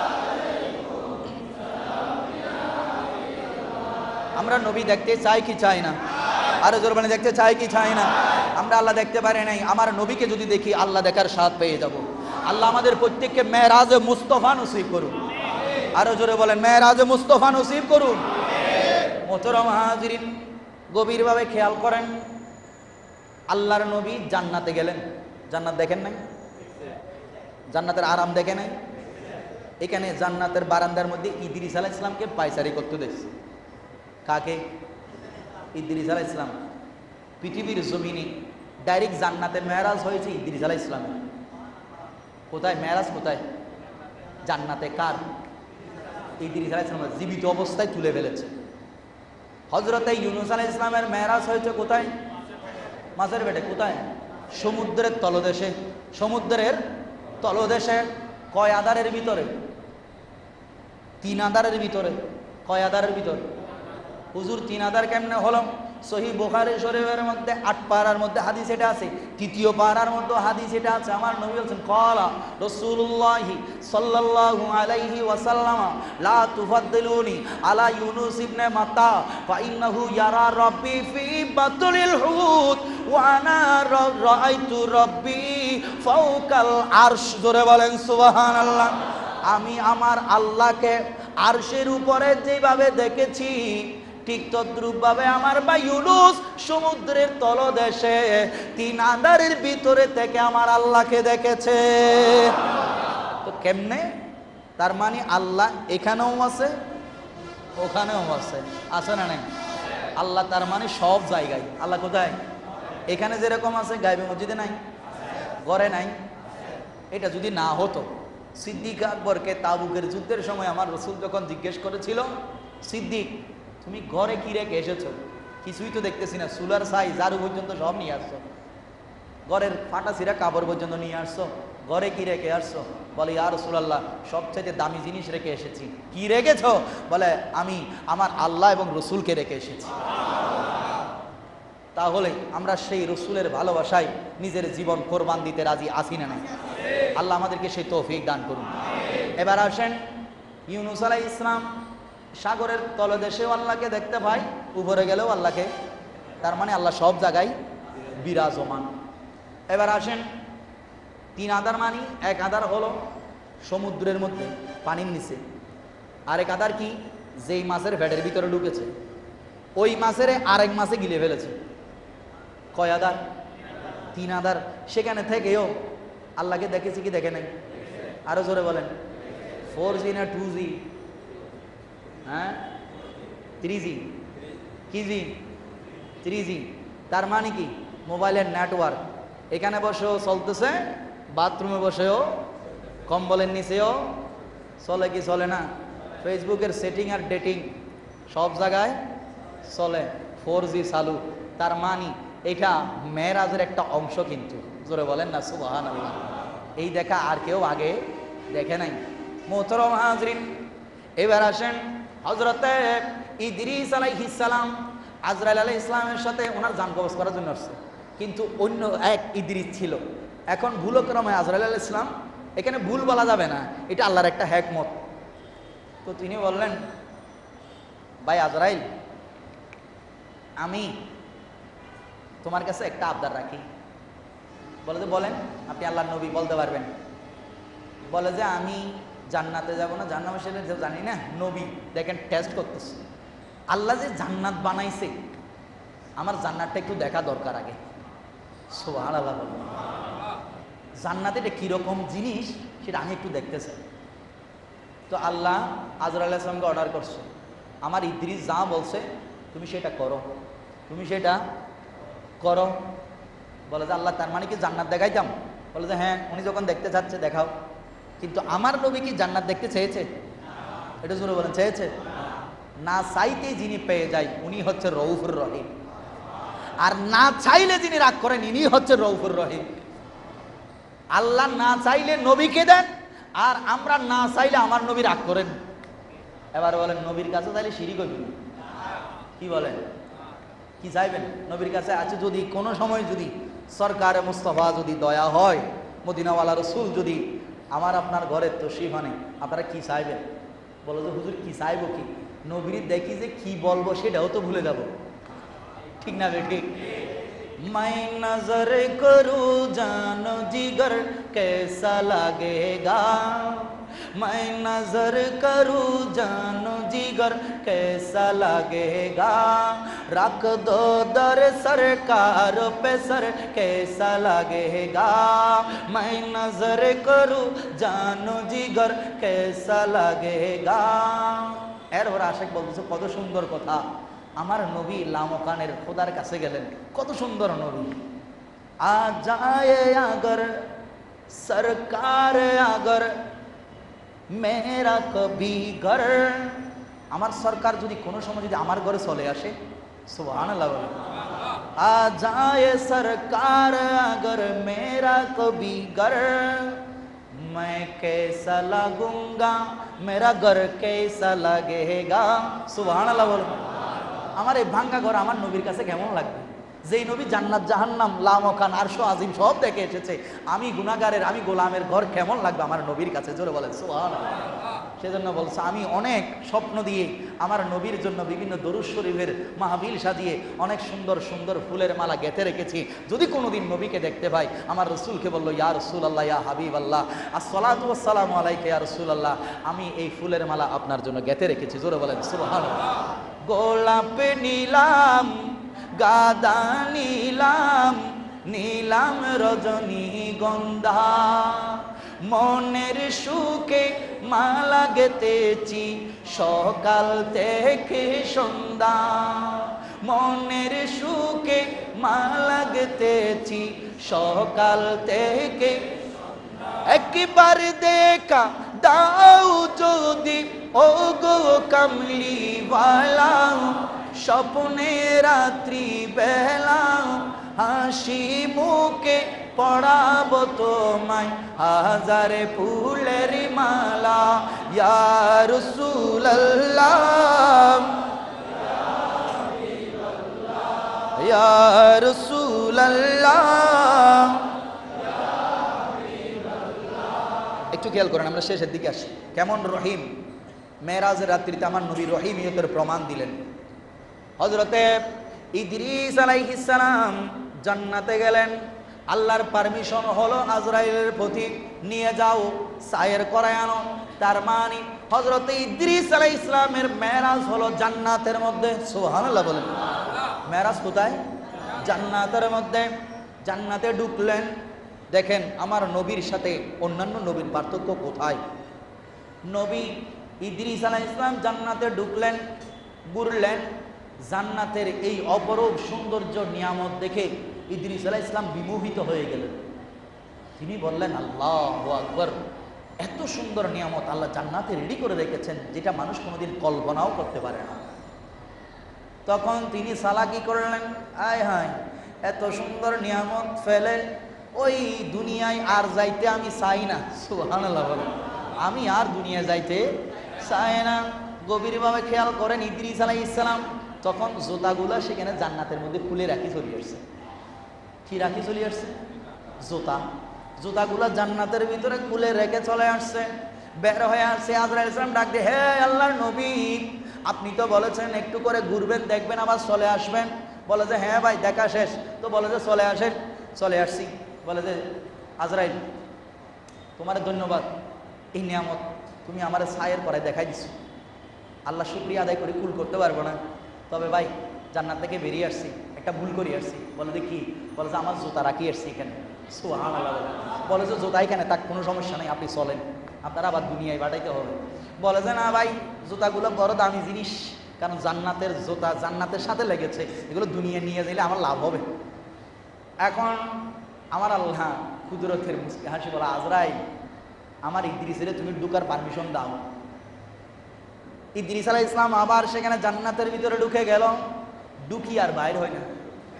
আমরা নবী দেখতে চাই কি চাই না? আরো জোরে বলেন দেখতে চাই কি চাই না? আমরা আল্লাহ দেখতে পারি নাই, আমার নবীকে যদি দেখি আল্লাহ দেখার স্বাদ পেয়ে যাব। আল্লাহ আমাদের প্রত্যেককে মেরাজে মুস্তাফা নসিব করুন। আরো জোরে বলেন মেরাজে মুস্তাফা নসিব করুন। মোহতরম হাজিরিন, গভীরভাবে খেয়াল করেন, আল্লাহর নবী জান্নাতে গেলেন। জান্নাত দেখেন নাই? জান্নাতের আরাম দেখে নাই? এখানে জান্নাতের বারান্দার মধ্যে ইদ্রিস আলাইহিস সালামকে পায়চারি করতে দেখছে। কাকে? ইদ্রিস আলাইহিস সালাম। পৃথিবীর জমিনে ডাইরেক্ট জান্নাতে মেরাজ হয়েছে ইদ্রিস আলাইহিস সালামের। কোথায় মেরাজ? কোথায়? জান্নাতে। কার? ইদ্রিস আলাইহিস সালাম জীবিত অবস্থায় তুলে ফেলেছে। হযরতে ইউনূস আলাইহিস সালামের মেরাজ হয়েছে কোথায়? মাছের পেটে। কোথায়? সমুদ্রের তলদেশে। সমুদ্রের তলদেশে কয় আদারের ভিতরে? তিন আদারের ভিতরে। কয় আদারের ভিতরে? হুজুর তিন আদার কেমনে হলো? সহিহ বুখারী শরীফের মধ্যে আট পারার মধ্যে হাদিস এটা আছে, তৃতীয় পারার মধ্যে হাদিস এটা আছে। আমার নবী বলেছেন ক্বালা রাসূলুল্লাহ সাল্লাল্লাহু আলাইহি ওয়াসাল্লাম লা তুফাদ্দিলুনি আলা ইউনুস ইবনে মাত্তা ফা ইন্নাহু ইয়ারা রাব্বি ফি বাতুলিল হুত ওয়া আনা রাআইতু রাব্বি ফাওকাল আরশ। জোরে বলেন সুবহানাল্লাহ। আমি আমার আল্লাহকে আরশের উপরে যেভাবে দেখেছি ঠিক তদ্রূপভাবে আমার ভাই ইউনুস সমুদ্রের তলদেশে তিন আন্দারের ভিতরে থেকে আমার আল্লাহকে দেখেছে। তো কেমনে? তার মানে আল্লাহ এখানেও আছে ওখানেও আছে, আছে না নাই? আল্লাহ তার মানে সব জায়গায়। আল্লাহ কোথায়? এখানে যেরকম আছে গায়বে মসজিদে নাই, ঘরে নাই। এটা যদি না হতো, সিদ্দিক আকবরকে তাবুকের যুদ্ধের সময় আমার রসুল যখন জিজ্ঞেস করেছিল, সিদ্দিক তুমি ঘরে কি রেখে এসেছো? কিছুই তো দেখতেছি না, সুলার সাই জারু পর্যন্ত সব নিয়ে আসছো, ঘরের ফাটা ছিঁড়া কাপড় পর্যন্ত নিয়ে আসছো, ঘরে কি রেখে আসছো? বলে ইয়া রাসূলুল্লাহ সবচেয়ে দামি জিনিস রেখে এসেছি। কি রেখেছো? বলে আমি আমার আল্লাহ এবং রসুলকে রেখে এসেছি। তাহলে আমরা সেই রসুলের ভালোবাসায় নিজের জীবন কোরবান দিতে রাজি আছি না নাই? আল্লাহ আমাদেরকে সেই তৌফিক দান করুন। এবার আসেন, ইউনুস আলাইহিস ইসলাম সাগরের তলদেশেও আল্লাহকে দেখতে পাই, উপরে গেলেও আল্লাহকে, তার মানে আল্লাহ সব জায়গায় বিরাজমান। এবার আসেন, তিন আদার মানি, এক আদার হলো সমুদ্রের মধ্যে পানির নিচে, আরেক আদার কি? যেই মাছের ভেড়ের ভিতরে ঢুকেছে ওই মাছের আরেক মাছে গিলে ফেলেছে। কয় আদার? তিন আদার। সেখানে থেকেও আল্লাহকে দেখেছি কি দেখে নাই? আরো জোরে বলেন। ফোর জি না টু জি? হ্যাঁ, থ্রি জি। কি জি? থ্রি জি। তার মানে কি? মোবাইলের নেটওয়ার্ক এখানে বসেও চলতেছে, বাথরুমে বসেও, কম্বলের নিচেও চলে কি চলে না? ফেসবুকের সেটিং আর ডেটিং সব জায়গায় চলে, ফোর জি চালু। তার মানে এটা মেরাজের একটা অংশ, কিন্তু জোরে বলেন না সুবহানাল্লাহ। এই দেখা আর কেউ আগে দেখে নাই। মোহতরম হাজরিন, এবার আসেন হযরতে ইদ্রিস আলাইহিস সালাম আজরাইল আলাইহিস সালামের সাথে ওনার জান কবজ করার জন্য আসছে, কিন্তু অন্য এক ইদ্রিস ছিল। এখন ভুলক্রমে আজরাইল আলাইহিস সালাম, এখানে ভুল বলা যাবে না, এটা আল্লাহর একটা হিকমত। তো তিনি বললেন, ভাই আজরাইল, আমি তোমার কাছে একটা আবদার রাখি। বলে যে বলেন, আপনি আল্লাহর নবী, বলতে পারবেন। বলে যে আমি জান্নাতে যাব না, জান্নাত সেটা জানি না, নবী দেখেন টেস্ট করতেছে। আল্লাহ যে জান্নাত বানাইছে, আমার জান্নাতটা একটু দেখা দরকার আগে। সুবহানাল্লাহ। বলেন জান্নাতে এটা কিরকম জিনিস সেটা আমি একটু দেখতে চাই। তো আল্লাহ আজরাইল আলাইহিস সালামকে অর্ডার করছে, আমার ইদ্রিস যা বলছে তুমি সেটা করো, তুমি সেটা করো। বলে যে আল্লাহ, তার মানে কি জান্নাত দেখাইতাম? বলে যে হ্যাঁ, উনি যখন দেখতে চাচ্ছে দেখাও। কিন্তু আমার নবী কি জান্নাত দেখতে চেয়েছে? এটা জোরে বলেন, চেয়েছে? না চাইতে যিনি পেয়ে যায় উনি হচ্ছে রউফুর রহিম, আর না চাইলে যিনি রাগ করেন ইনি হচ্ছে রউফুর রহিম। আল্লাহ না চাইলে নবীকে দেন, আর আমরা না চাইলে আমার নবী রাগ করেন। এবার বলেন নবীর কাছে চাইলে শিরিক হইবে? কি বলেন? কি চাইবেন নবীর কাছে? আছে যদি কোনো সময় যদি সরকারে মুস্তাফা যদি দয়া হয়, মদিনাওয়ালা রসুল যদি আমার আপনার ঘরে তশরিফ আনে, আপনারা কি চাইবেন? বলো যে হুজুর কি চাইবো কি? নবীর দেখি যে কি বলবো সেটাও তো ভুলে যাব, ঠিক না? ঠিক। मैं नजर करूं जानो जिगर कैसा लगेगा, मैं नजर करूं जानो जिगर कैसा लगेगा, रख दो दर सरकार पे सर कैसा लगेगा, मैं नजर करूं जानो जिगर कैसा लगेगा। এরপর আশেক বলতেছে কত সুন্দর কথা, আমার নবী লামকানের খোদার কাছে গেলেন, কত সুন্দর নবী। আ যায় আগর সরকার আগর মেরা কবি ঘর, আমার সরকার যদি কোনো সময় যদি আমার ঘরে চলে আসে, সুবহানাল্লাহ। আ যায় সরকার আগর মেরা কবি ঘর, मैं कैसा लगूंगा मेरा घर कैसा लगेगा। सुभान अल्लाह। बोलो আমার এই ভাঙ্গা ঘর আমার নবীর কাছে কেমন লাগবে? যেই নবী জান্নাত জাহান্নাম লামকান আরশো আজিম সব দেখে এসেছে, আমি গুনাহগারের আমি গোলামের ঘর কেমন লাগবে আমার নবীর কাছে? জোরে বলেন সুবহানাল্লাহ। সেজন্য বলছে আমি অনেক স্বপ্ন দিয়ে আমার নবীর জন্য বিভিন্ন দরুদ শরীফের মাহফিল সাজিয়ে অনেক সুন্দর সুন্দর ফুলের মালা গেঁথে রেখেছি। যদি কোনোদিন নবীকে দেখতে পাই, আমার রসুলকে বললো ইয়া রাসূলুল্লাহ ইয়া হাবিবাল্লাহ আসসালাতু ওয়াসসালামু আলাইকা ইয়া রাসূলুল্লাহ, আমি এই ফুলের মালা আপনার জন্য গেঁথে রেখেছি। জোরে বলেন সুবহানাল্লাহ। গোলাপ নিলাম, গাদা নিলাম, নীলাম রজনীগন্ধা, মনের সুখে মালা গেতেছি সকাল থেকে সন্ধ্যা, মনের সুখে মালা গেতেছি সকাল থেকে। একবার দেখা দাও যদি ও গো কামলিওয়ালা, স্বপ্নে রাত্রি বেলা হাসি মুখে পড়াবো তোমায় হাজারে ফুলের মালা। ইয়া রাসূলুল্লাহ ইয়া রাসূলুল্লাহ। একটু খেয়াল করেন, আমরা শেষের দিকে আসি। কেমন রহিম, মেরাজের রাত্রিতে আমার নবী রহিমিয়তের প্রমাণ দিলেন। হযরতে ইদ্রিস আলাইহিস সালাম জান্নাতে গেলেন, আল্লাহর পারমিশন হলো আজরাইলের প্রতি নিয়ে যাও সায়ের করায় আনো। তার মানে হযরতে ইদ্রিস আলাইহিস সালামের মেরাজ হলো জান্নাতের মধ্যে। সুবহানাল্লাহ বলেন। মেরাজ কোথায়? জান্নাতের মধ্যে। জান্নাতে ঢুকলেন। দেখেন আমার নবীর সাথে অন্যান্য নবীর পার্থক্য কোথায়। নবী ইদ্রিস আলাইহিস সালাম জান্নাতে ঢুকলেন, ঘুরলেন, জান্নাতের এই অপরূপ সৌন্দর্য নিয়ামত দেখে ইদ্রিস আলাইহিস সালাম বিমোহিত হয়ে গেলেন। তিনি বললেন আল্লাহু আকবার, এত সুন্দর নিয়ামত আল্লাহ জান্নাতে রেডি করে রেখেছেন যেটা মানুষ কোনোদিন কল্পনাও করতে পারে না। তখন তিনি সালাকি করলেন, আয় হায় এত সুন্দর নিয়ামত ফেলে ওই দুনিয়ায় আর যাইতে আমি চাই না। সুবহানাল্লাহ বলেন। আমি আর দুনিয়ায় যাইতে চাই না। গভীরভাবে খেয়াল করেন, ইদ্রিস আলাইহিস সালাম তখন জুতাগুলা সেখানে জান্নাতের মধ্যে খুলে রাখি চলে আসছে। কি রাখি চলে আসছে? জুতা। জুতাগুলা জান্নাতের ভিতরে খুলে রেখে চলে আসছে। বের হয়ে আসছে। আজরাইল সালাম ডাক দিয়ে, হে আল্লাহর নবী, আপনি তো বলেছেন একটু করে ঘুরবেন, দেখবেন, আবার চলে আসবেন। বলে যে হ্যাঁ ভাই দেখা শেষ। তো বলে যে চলে আসেন। চলে আসছি। বলে যে আজরাইল তোমার ধন্যবাদ, এই নিয়ামত তুমি আমার ছায়ের পরায় দেখাই দিছো। আল্লাহ শুকরিয়া আদায় করে কুল করতে পারবো না, তবে ভাই জান্নাত থেকে বেরিয়ে আসছি, একটা ভুল করে আসছি। বলে যে কি? বলে যে আমার জুতা রাখি আসছি এখানে। সুবহানাল্লাহ। বলে যে জুতা এখানে তাক, কোনো সমস্যা নেই, আপনি চলেন, আপনার আবার দুনিয়ায় পাঠাইতে হবে। বলে যে না ভাই, জুতাগুলো বড় দামি জিনিস, কারণ জান্নাতের জুতা জান্নাতের সাথে লেগেছে, এগুলো দুনিয়া নিয়ে গেলে আমার লাভ হবে। এখন আমার আল্লাহ কুদরতের মুস্কি হাসি বলা, আজরাইল আমার ইদ্রিসের তুমি ঢুকার পারমিশন দাও। ইদ্রিস আলাইহিস সালাম আবার সেখানে জান্নাতের ভিতরে ঢুকে গেল। ঢুকি আর বাইর হয় না,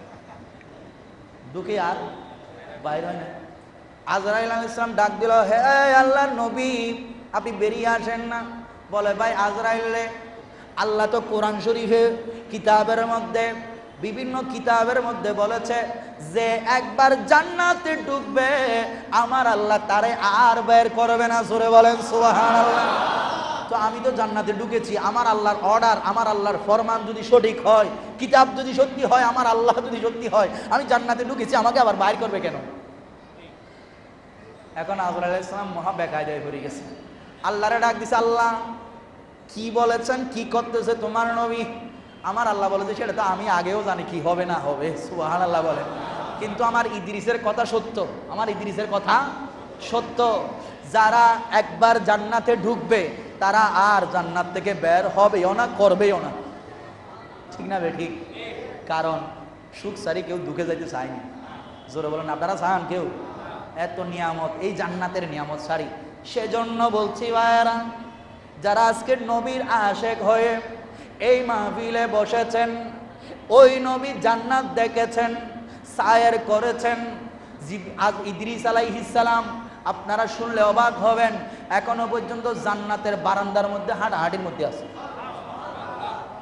ঢুকে আর বাইর হয় না। আজরাইল আলাইহিস সালাম ডাক দিল, হে আল্লাহর নবী আপনি বেরিয়ে আসেন না। বলে ভাই আজরাইল, আল্লাহ তো কোরআন শরীফে কিতাবের মধ্যে বিভিন্ন কিতাবের মধ্যে বলেছে যে একবার জান্নাতে ঢুকবে আমার আল্লাহ তারে আর বের করবে না। জোরে বলেন সুবহানাল্লাহ। তো আমি তো জান্নাতে ঢুকেছি, আমার আল্লাহর অর্ডার, আমার আল্লাহর ফরমান যদি সঠিক হয়, কিতাব যদি সত্যি হয়, আমার আল্লাহ যদি সত্যি হয়, আমি জান্নাতে ঢুকেছি, আমাকে আবার বাইর করবে কেন? এখন আজরাইল আলাইহিস সালাম মহা বেকায়দায় পড়ে গেছে। আল্লাহরে ডাক দিছে, আল্লাহ কি বলেছেন, কি করতেছে তোমার নবী? আমার আল্লাহ বলেছে সেটা তো আমি আগেও জানি কি হবে না হবে। সুবহানাল্লাহ বলেন। কিন্তু আমার ইদ্রিসের কথা সত্য, আমার ইদ্রিসের কথা সত্য। যারা একবার জান্নাতে ঢুকবে তারা আর জান্নাত থেকে বের হবেও না, করবেও না। ঠিক না বে ঠিক? কারণ সুখ সারি কেউ ঢুকে যাইতে চায়নি। জোরে বলেন আপনারা চান কেউ? এত নিয়ামত, এই জান্নাতের নিয়ামত সারি। সেজন্য বলছি ভাইয়েরা, যারা আজকের নবীর আশেক হয়ে এই মাহফিলে বসেছেন, ওই নবী জান্নাত দেখেছেন, সায়ের করেছেন। আজ ইদ্রিস আলাইহিস সালাম আপনারা শুনলে অবাক হবেন, এখনো পর্যন্ত জান্নাতের বারান্দার মধ্যে হাঁটাহাঁটির মধ্যে আছে।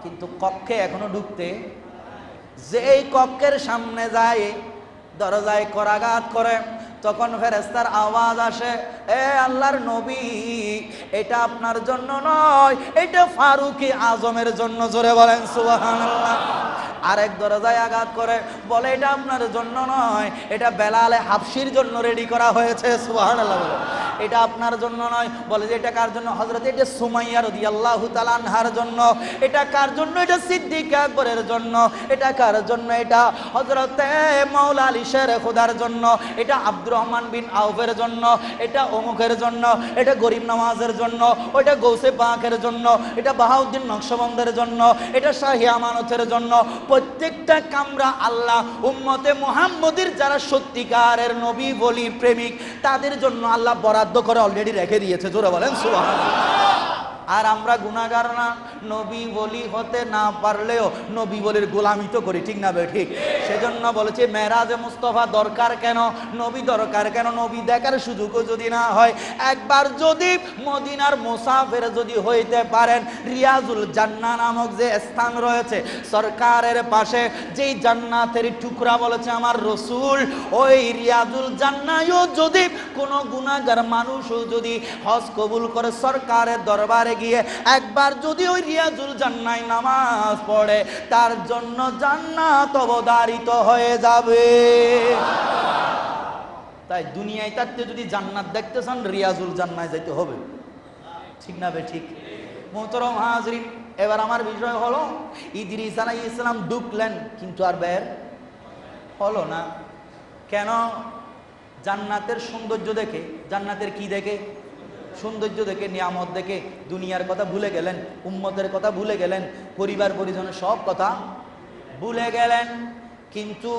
কিন্তু কক্ষে এখনো ঢুকতে, যেই কক্ষের সামনে যায় দরজায় করাঘাত করে, তখন ফেরেশতার আওয়াজ আসে, এ আল্লাহর নবী, এটা আপনার জন্য নয়, এটা ফারুক আজমের জন্য। জোরে বলেন সুবহানাল্লাহ। আরেক দরজায় আঘাত করে বলে, এটা আপনার জন্য নয়, এটা বেলালে হাবশির জন্য রেডি করা হয়েছে। সুবহানাল্লাহ। বলে এটা আপনার জন্য নয়, বলে যে এটা কার জন্য? হযরত এটা সুমাইয়া রাদিয়াল্লাহু তাআলা আনহার জন্য। এটা কার জন্য? এটা সিদ্দিক আকবরের জন্য। এটা কার জন্য? এটা হযরত মাওলা আলী শের খোদার জন্য। এটা আব্দুর রহমান বিন আউফের জন্য। এটা অমুকের জন্য। এটা গরিব নওয়াজের জন্য। ওইটা গৌসে পাকের জন্য। এটা বাহাউদ্দিন নকশবন্দের জন্য। এটা শাহী আমানতের জন্য। প্রত্যেকটা কামরা আল্লাহ উম্মতে মুহাম্মদের যারা সত্যিকারের নবী বলি প্রেমিক, তাদের জন্য আল্লাহ বরাদ্দ করে অলরেডি রেখে দিয়েছে। জোরে বলেন সুবহানাল্লাহ। আর আমরা গুনাহগার না, নবী বলি হতে না পারলেও নবী বলির গোলামি তো করি, ঠিক না বে ঠিক? সেজন্য বলেছে মেরাজে মুস্তাফা দরকার কেন, নবী দরকার কেন? নবী দেখার সুযোগও যদি না হয়, একবার যদি মদিনার মুসাফির যদি হইতে পারেন, রিয়াজুল জান্নাহ নামক যে স্থান রয়েছে সরকারের পাশে, যেই জান্নাতের টুকরা বলেছে আমার রসুল, ওই রিয়াজুল জান্নাহও যদি কোনো গুনাহগার মানুষও যদি হজ কবুল করে সরকারের দরবারে গিয়ে একবার যদি ওই রিয়াজুল জান্নাহ নামাজ পড়ে, তার জন্য জান্নাত অবধারিত হয়ে যাবে। তাই দুনিয়ায় থাকতে যদি জান্নাত দেখতে চান, রিয়াজুল জান্নাহ যাইতে হবে, ঠিক না বে ঠিক? মোহতরম হাজরিন, এবার আমার বিষয় হলো ইদ্রিস আলাইহিস সালাম ঢুকলেন কিন্তু আর বের হলো না। কেন? জান্নাতের সৌন্দর্য দেখে, জান্নাতের কি দেখে? সৌন্দর্য দেখে, নিয়ামত দেখে দুনিয়ার কথা ভুলে গেলেন, উম্মতের কথা ভুলে গেলেন, পরিবার পরিজনের সব কথা ভুলে গেলেন। কিন্তু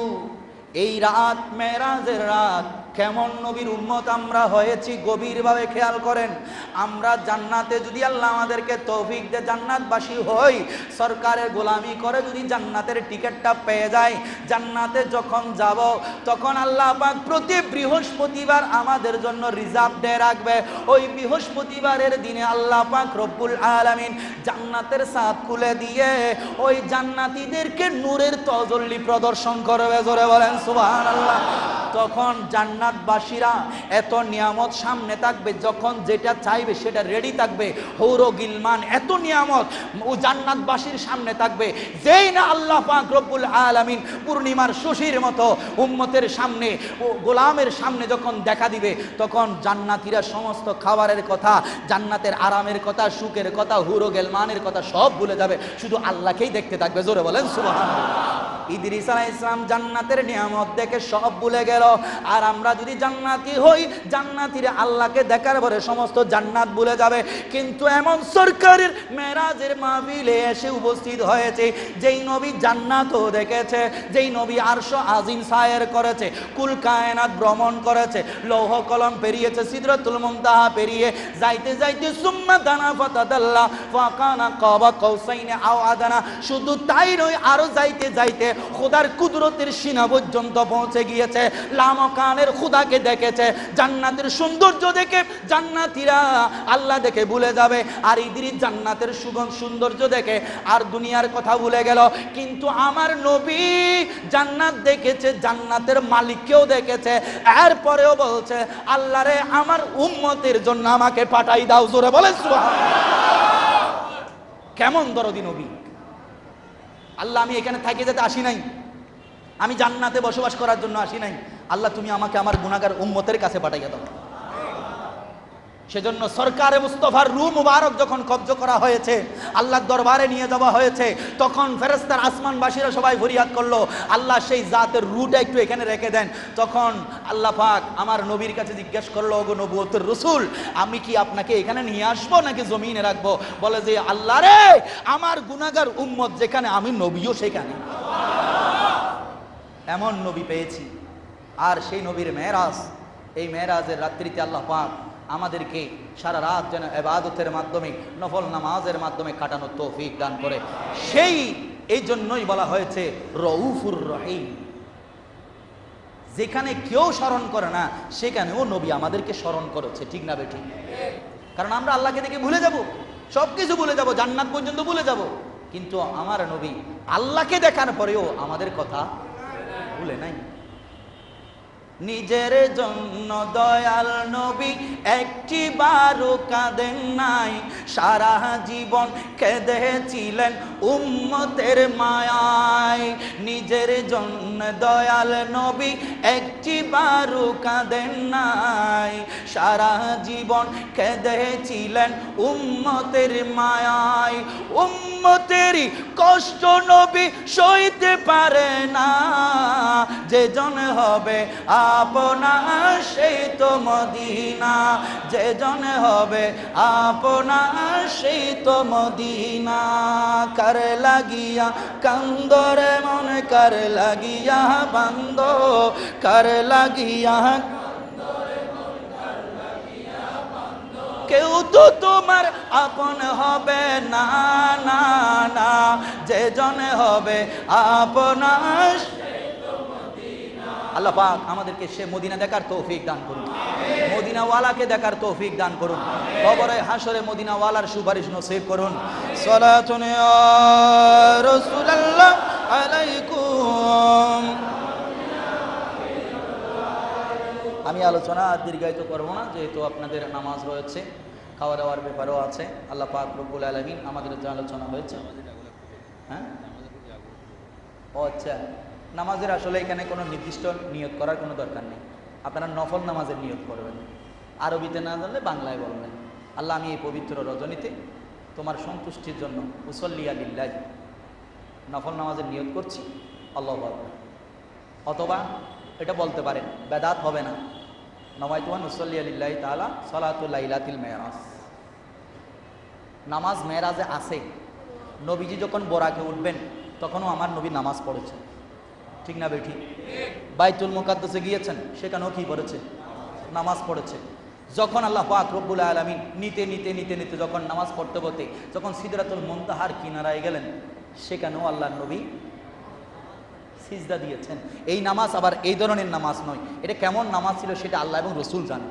এই রাত, মেরাজের রাত, কেমন নবীর উম্মত আমরা হয়েছি গভীরভাবে খেয়াল করেন। আমরা জান্নাতে যদি আল্লাহ আমাদেরকে তৌফিক দে জান্নাতবাসী হই, সরকারের গোলামি করে যদি জান্নাতের টিকিটটা পেয়ে যাই, জান্নাতে যখন যাব তখন আল্লাহ পাক প্রতি বৃহস্পতিবার আমাদের জন্য রিজার্ভ ডে রাখবে। ওই বৃহস্পতিবারের দিনে আল্লাহ পাক রব্বুল আলামিন জান্নাতের ছাদ খুলে দিয়ে ওই জান্নাতীদেরকে নূরের তজল্লি প্রদর্শন করবে। জোরে বলেন সুবহানাল্লাহ। তখন জান্নাতবাসীরা এত নিয়ামত সামনে থাকবে, যখন যেটা চাইবে সেটা রেডি থাকবে। হৌর গিলমান এত নিয়ামত ও জান্নাতবাসীর সামনে থাকবে, যেই না আল্লাহ পাক রব্বুল আলামিন পূর্ণিমার শশীর মতো উম্মতের সামনে ও গোলামের সামনে যখন দেখা দিবে, তখন জান্নাতীরা সমস্ত খাবারের কথা, জান্নাতের আরামের কথা, সুখের কথা, হুর গিলমানের কথা সব ভুলে যাবে, শুধু আল্লাহকেই দেখতে থাকবে। জোরে বলেন সুবহানাল্লাহ। ইদ্রিস আলাইহিস সালাম জান্নাতের নিয়ামত দেখে সব ভুলে গেল। আর আমরা যদি জান্নাতি হই, জান্নাতীরা আল্লাহকে দেখার পরে সমস্ত জান্নাত ভুলে যাবে। কিন্তু এমন সরকারের মেরাজের মাহফিলে এসে উপস্থিত হয়েছে যেই নবী জান্নাতও দেখেছে, যেই নবী আরশ আজিম সায়ের করেছে, কুল কায়নাত ভ্রমণ করেছে, লৌহ কলম পেরিয়েছে, সিদরাতুল মুনতাহা পেরিয়ে যাইতে যাইতে সুম্মা দানা ফাতাদাল্লা ফাকানা কাবা কাউসাইনি আও আদানা। শুধু তাই নয়, আরো যাইতে যাইতে খোদার কুদরতের সীমা পর্যন্ত পৌঁছে গিয়েছে। লামকানের খোদাকে দেখেছে, জান্নাতের সৌন্দর্য দেখে জান্নাতীরা আল্লাহ দেখে ভুলে যাবে। আর ইদ্রিস জান্নাতের সুগন্ধ সৌন্দর্য দেখে আর দুনিয়ার কথা ভুলে গেল। কিন্তু আমার নবী জান্নাত দেখেছে, জান্নাতের মালিককেও দেখেছে, এরপরেও বলছে আল্লাহ রে আমার উম্মতের জন্য আমাকে পাঠাই দাও। জোরে বলেন সুবহানাল্লাহ। কেমন দরদি নবী! আল্লাহ আমি এখানে থাকি যেতে আসি নাই, আমি জান্নাতে বসবাস করার জন্য আসি নাই, আল্লাহ তুমি আমাকে আমার গুনাহগার উম্মতের কাছে পাঠাইয়া দাও। সেজন্য সরকারে মুস্তাফার রূহ মুবারক যখন কব্জ করা হয়েছে, আল্লাহর দরবারে নিয়ে যাওয়া হয়েছে, তখন ফেরেশতার আসমানবাসীরা সবাই ফরিয়াদ করলো, আল্লাহ সেই জাতের রূহটা একটু এখানে রেখে দেন। তখন আল্লাহ পাক আমার নবীর কাছে জিজ্ঞেস করলো, ওগো নবুয়তের রাসূল, আমি কি আপনাকে এখানে নিয়ে আসবো নাকি জমিনে রাখবো? বলে যে আল্লাহ রে, আমার গুনাহগার উম্মত যেখানে, আমি নবীও সেখানে। এমন নবী পেয়েছি। আর সেই নবীর মেরাজ, এই মেরাজের রাত্রিতে আল্লাহ পাক আমাদেরকে সারা রাত যেন ইবাদতের মাধ্যমে, নফল নামাজের মাধ্যমে কাটানোর তৌফিক দান করে। সেই এই জন্যই বলা হয়েছে রউফুর রহিম। যেখানে কেউ স্মরণ করে না, সেখানেও নবী আমাদেরকে স্মরণ করেছে, ঠিক না বেঠিক? কারণ আমরা আল্লাহকে দেখে ভুলে যাব, সব কিছু ভুলে যাব, জান্নাত পর্যন্ত ভুলে যাব। কিন্তু আমার নবী আল্লাহকে দেখার পরেও আমাদের কথা ভুলে নাই। নিজের জন্য দয়াল নবী একটি বারও কাঁদেন নাই, সারা জীবন কেঁদেছিলেন উম্মতের মায়ায়। নিজের জন্য দয়াল নবী একটি বারও কাঁদেন নাই, সারা জীবন কেঁদেছিলেন উম্মতের মায়ায়। উম্মতেরই কষ্ট নবী সইতে পারে না, যে জন হবে আপনার সেই তো মদিনা, যে জন হবে আপনার সেই তো মদিনা। কার লাগিয়া কান্দরে মন, কার লাগিয়া বান্দ, কার লাগিয়া কেউ তো তোমার আপন হবে না, না না, যে জন হবে আপনার। আল্লাহ পাক আমাদেরকে সে মদিনা দেখার তৌফিক দান করুন, মদিনাওয়ালাকে দেখার তৌফিক দান করুন, কবরে হাসরে মদিনাওয়ালার সুপারিশ নসিব করুন। সালাতুন ইয়া রাসূলুল্লাহ আলাইকুম। আমি আলোচনা দীর্ঘায়িত করব না, যেহেতু আপনাদের নামাজ রয়েছে, খাওয়া দাওয়ার ব্যাপারেও আছে। আল্লাহ পাক রব্বুল আলামিন আমাদের যে আলোচনা হয়েছে, হ্যাঁ ও আচ্ছা, নামাজের আসলে এখানে কোনো নির্দিষ্ট নিয়ত করার কোনো দরকার নেই। আপনারা নফল নামাজের নিয়ত করবেন, আরবিতে না জানলে বাংলায় বলবেন, আল্লাহ আমি এই পবিত্র রজনীতে তোমার সন্তুষ্টির জন্য উসল্লিয়া লিল্লাহি, নফল নামাজের নিয়ত করছি, আল্লাহু আকবার। অথবা এটা বলতে পারেন, বেদাত হবে না, নওয়াইতুন উসল্লিয়া লিল্লাহি তাআলা সালাতুল লাইলাতিল মেরাজ। নামাজ মেরাজে আছে, নবীজি যখন বোরাকে উঠবেন তখনও আমার নবী নামাজ পড়েছে, ঠিক না বেঠি? বাইতুল মুকাদ্দাসে গিয়েছেন, সেখানেও কি পড়েছে? নামাজ পড়েছে। যখন আল্লাহ পাক রব্বুল আলামিন নিতে নিতে নিতে নিতে যখন নামাজ পড়তে পড়তে যখন সিদরাতুল মুনতাহার কিনারায় গেলেন, সেখানেও আল্লাহর নবী সিজদা দিয়েছেন। এই নামাজ আবার এই ধরনের নামাজ নয়, এটা কেমন নামাজ ছিল সেটা আল্লাহ এবং রসুল জানেন।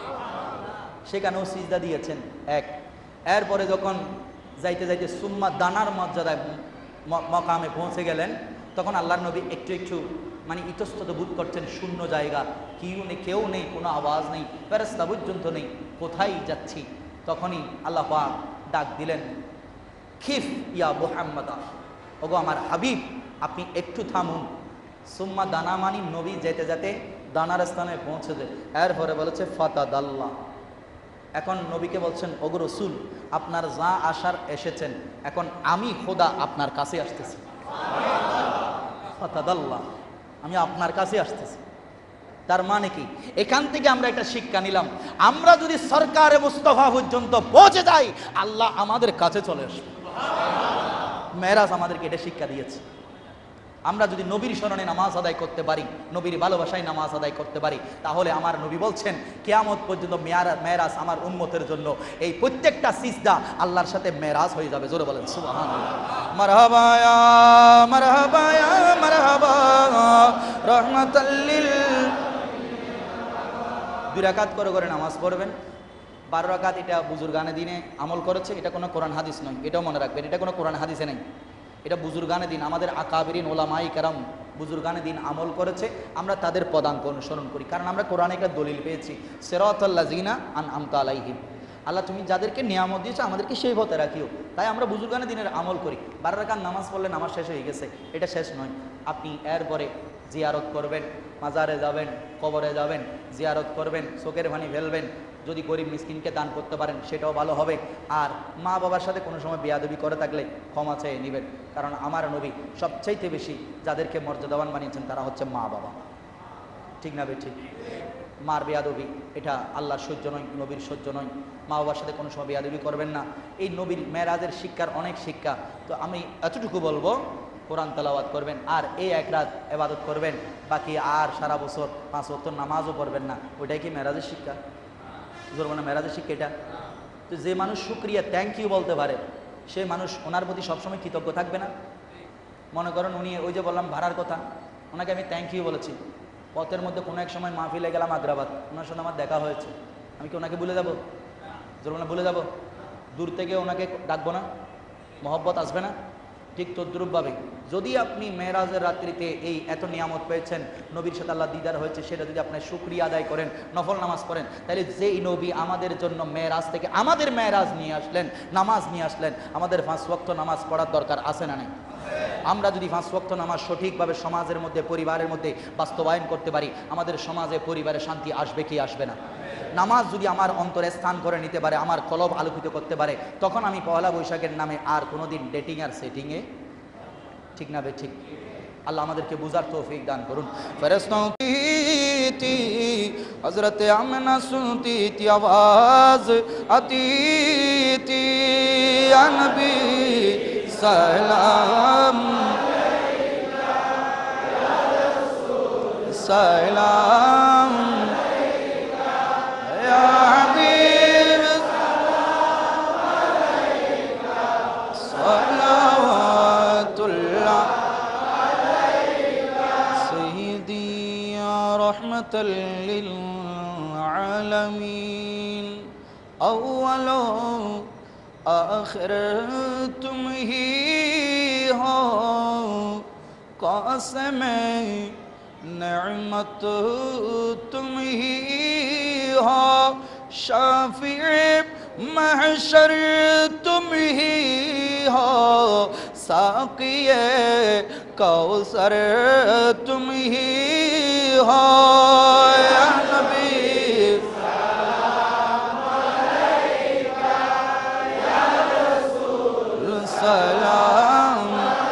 সেখানেও সিজদা দিয়েছেন এক। এরপরে যখন যাইতে যাইতে সুম্মা দানার মর্যাদায় মকামে পৌঁছে গেলেন, তখন আল্লাহর নবী একটু একটু মানে ইতস্তত বোধ করছেন, শূন্য জায়গা, কেউ নেই, কেউ নেই, কোনো আওয়াজ নেই, ফেরেশতা পর্যন্ত নেই, কোথায় যাচ্ছি? তখনই আল্লাহ পাক ডাক দিলেন, খিফ ইয়া মুহাম্মাদা, ওগো আমার হাবিব, আপনি একটু থামুন। সুম্মা দানা মানি নবী যেতে যেতে দানার স্থানে পৌঁছে যায়। এরপরে বলেছে ফাতাদাল্লাহ। এখন নবীকে বলছেন, ওগো রাসূল, আপনার যা আসার এসেছেন, এখন আমি খোদা আপনার কাছে আসতেছি। ফাতাদাল্লাহ, আমি আপনার কাছে আসতেছি। তার মানে কি? এখান থেকে আমরা একটা শিক্ষা নিলাম, আমরা যদি সরকারে মুস্তাফা পর্যন্ত পৌঁছে যাই, আল্লাহ আমাদের কাছে চলে আসবে। মেরাজ আমাদেরকে এটা শিক্ষা দিয়েছে। আমরা যদি নবীর স্মরণে নামাজ আদায় করতে পারি, নবীর ভালোবাসায় নামাজ আদায় করতে পারি, তাহলে আমার নবী বলছেন কিয়ামত পর্যন্ত মেরাজ আমার উম্মতের জন্য এই প্রত্যেকটা সিজদা আল্লাহর সাথে মেরাজ হয়ে যাবে। জোরে বলেন সুবহানাল্লাহ। মারহাবা ইয়া মারহাবা ইয়া মারহাবা রাহমাতাল লিল। দুই রাকাত করে করে নামাজ পড়বেন, বারো রাকাত। এটা বুজুর্গানে দিনে আমল করেছে, এটা কোনো কোরআন হাদিস নয়, এটাও মনে রাখবেন, এটা কোনো কোরআন হাদিসে নেই, এটা বুজুর্গানে দিন। আমাদের আকাবিরিন ওলামাই কেরাম বুজুর্গানে দিন আমল করেছে, আমরা তাদের পদাঙ্ক অনুসরণ করি, কারণ আমরা কোরআনে একটা দলিল পেয়েছি, সিরাতাল্লাযিনা আনআমতা আলাইহিম। আল্লাহ তুমি যাদেরকে নিয়ামত দিয়েছো আমাদেরকে সেই পথে রাখিও, তাই আমরা বুজুর্গানে দিনের আমল করি। বারো রাকাত নামাজ পড়লে নামাজ শেষ হয়ে গেছে, এটা শেষ নয়। আপনি এরপরে জিয়ারত করবেন, মাজারে যাবেন, কবরে যাবেন, জিয়ারত করবেন, চোখের পানি ফেলবেন, যদি গরিব মিসকিনকে দান করতে পারেন সেটাও ভালো হবে। আর মা বাবার সাথে কোনো সময় বেয়াদবি করে থাকলে ক্ষমা চেয়ে নেবেন, কারণ আমার নবী সবচাইতে বেশি যাদেরকে মর্যাদাবান বানিয়েছেন তারা হচ্ছে মা বাবা, ঠিক না? ঠিক। মার বেয়াদবি এটা আল্লাহর সহ্য নয়, নবীর সহ্য নয়। মা বাবার সাথে কোনো সময় বেয়াদবি করবেন না। এই নবীর মেরাজের শিক্ষার অনেক শিক্ষা, তো আমি এতটুকু বলবো, কোরআন তেলাওয়াত করবেন আর এই এক রাত ইবাদত করবেন, বাকি আর সারা বছর পাঁচ ওয়াক্ত নামাজও পড়বেন না। ওইটাই কি মেরাজের শিক্ষা? জোরবানা মেরাজের শিক্ষা এটা। তো যে মানুষ শুকরিয়া থ্যাংক ইউ বলতে পারে, সে মানুষ ওনার প্রতি সবসময় কৃতজ্ঞ থাকবে না? মনে করেন উনি ওই যে বললাম ভাড়ার কথা, ওনাকে আমি থ্যাংক ইউ বলেছি, পথের মধ্যে কোনো এক সময় মাহফিলে গেলাম আগ্রাবাদ, ওনার সাথে আমার দেখা হয়েছে, আমি কি ওনাকে ভুলে যাবো? জোরবানা ভুলে যাব? দূর থেকে ওনাকে ডাকবো না? মহব্বত আসবে না? ঠিক তদ্রূপভাবে যদি আপনি মেরাজের রাত্রিতে এই এত নিয়ামত পেয়েছেন, নবীর সাথে আল্লাহ দিদার হয়েছে, সেটা যদি আপনি শুকরিয়া আদায় করেন, নফল নামাজ পড়েন, তাহলে যেই নবী আমাদের জন্য মেরাজ থেকে আমাদের মেরাজ নিয়ে আসলেন, নামাজ নিয়ে আসলেন, আমাদের পাঁচ ওয়াক্ত নামাজ পড়ার দরকার আছে না নেই? আমরা যদি পাঁচ ওয়াক্ত নামাজ সঠিকভাবে সমাজের মধ্যে, পরিবারের মধ্যে বাস্তবায়ন করতে পারি, আমাদের সমাজে পরিবারে শান্তি আসবে কি আসবে না? নামাজ যদি আমার অন্তরে স্থান করে নিতে পারে, আমার কলব আলোকিত করতে পারে, তখন আমি পয়লা বৈশাখের নামে আর কোনোদিন ডেটিং আর সেটিংয়ে, ঠিক না বে ঠিক? আল্লাহ আমাদেরকে বুঝার তৌফিক দান করুন। ফেরেশতাओं की हज़रत आमना सुनती थी आवाज़ आती थी, या नबी सलाम सलाम या हबीब सलावतुल्लाह सय्यदी या रहमतल लिल आलमीन। अव्वलो आखिर तुम ही हो, कासिम नेमत तुम ही हो, शाफिए महशर तुम ही हो, साक़िए कौसर तुम ही हो, या नबी सलाम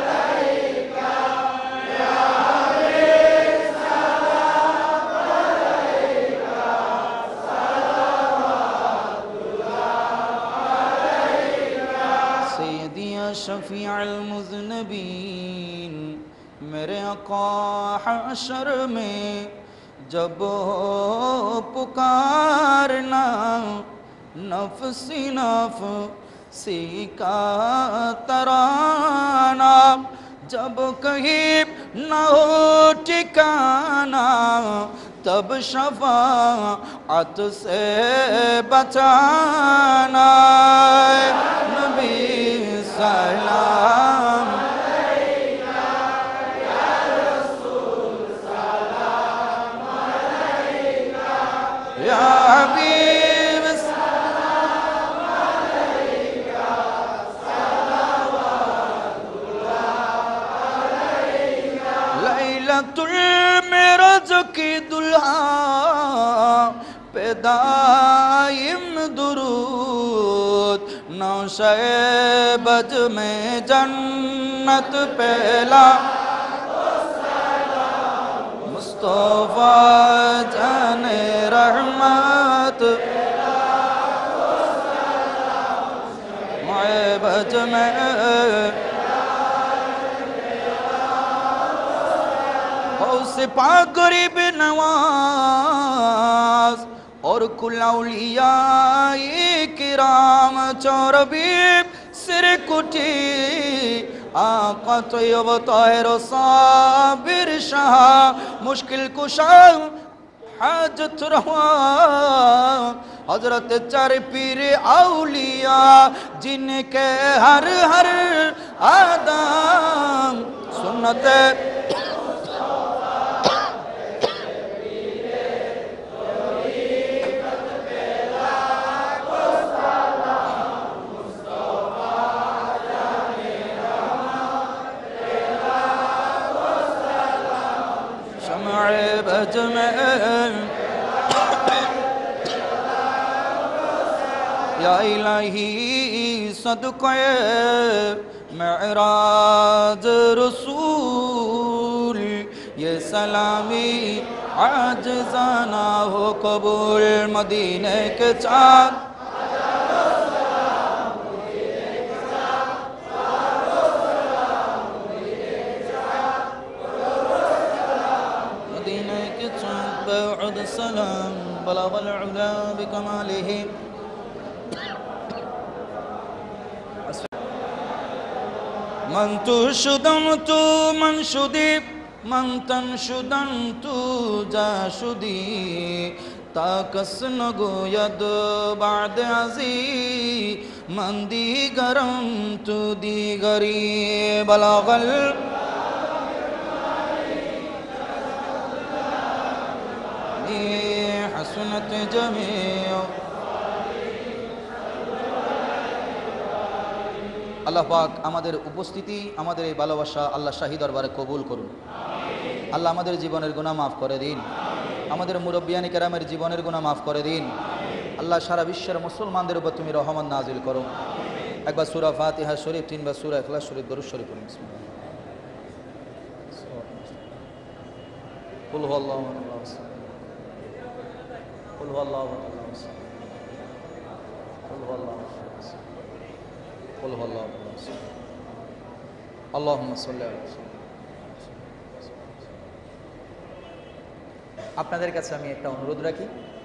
सैयदिया शफीअल मुज़नबीन, मेरे आका हशर में जब हो पुकारना, नफ्सी नफ्सी का तराना, जब कहीं न हो ठिकाना, तब शफाअत से बचाना, नबी सलाम या हबीब लैलतुल मेराज की दुल्हा पे दाइम दुरूद, नौशे बज में जन्नत पहला मुस्तफा जाने रहमत मोए बज में सिपा गरीब नवाज और कुलौलिया किराम चौरबीब सिर कुटी आका तैयब ताहिर साबिर शाह मुश्किल कुशा हाजत रवा हजरत चार पीर औलिया जिनके हर हर आदम सुन्नत या इलाही सदक़े मेराज रसूल, ये सलामी आजिज़ाना हो कबूल, मदीने के चाँद मदीने के चाँद बअद सलाम बलगल उला बिकमालिही मन तू शुदम तू मन शुदी मन तन शुदन तू जा शुदी ताकस नगोयद बाद अजी मंदी गरम तु दीगरी बलागल हसनत जमे আল্লাহ পাক আমাদের উপস্থিতি আমাদের এই ভালোবাসা আল্লাহ শাহী দরবারে কবুল করুন। আল্লাহ আমাদের জীবনের গুনাহ মাফ করে দিন, আমাদের মুরব্বিয়ানি কেরামের জীবনের গুনাহ মাফ করে দিন। আল্লাহ সারা বিশ্বের মুসলমানদের উপর তুমি রহমত নাজিল করো। একবার সূরা ফাতিহা শরীফ, তিনবার সূরা ইখলাস শরীফ, দরুদ শরীফ পড়ুন। বিসমিল্লাহ। কুল হুয়াল্লাহু আহাদ, আল্লাহু সামাদ। কুল হুয়াল্লাহু আহাদ, আল্লাহু সামাদ। কুল হুয়াল্লাহু আহাদ, কুল হুয়াল্লাহু আহাদ, আল্লাহু সামাদ। আল্লাহুম্মা সাল্লি আলা সাইয়্যিদিনা। আপনাদের কাছে আমি একটা অনুরোধ রাখি,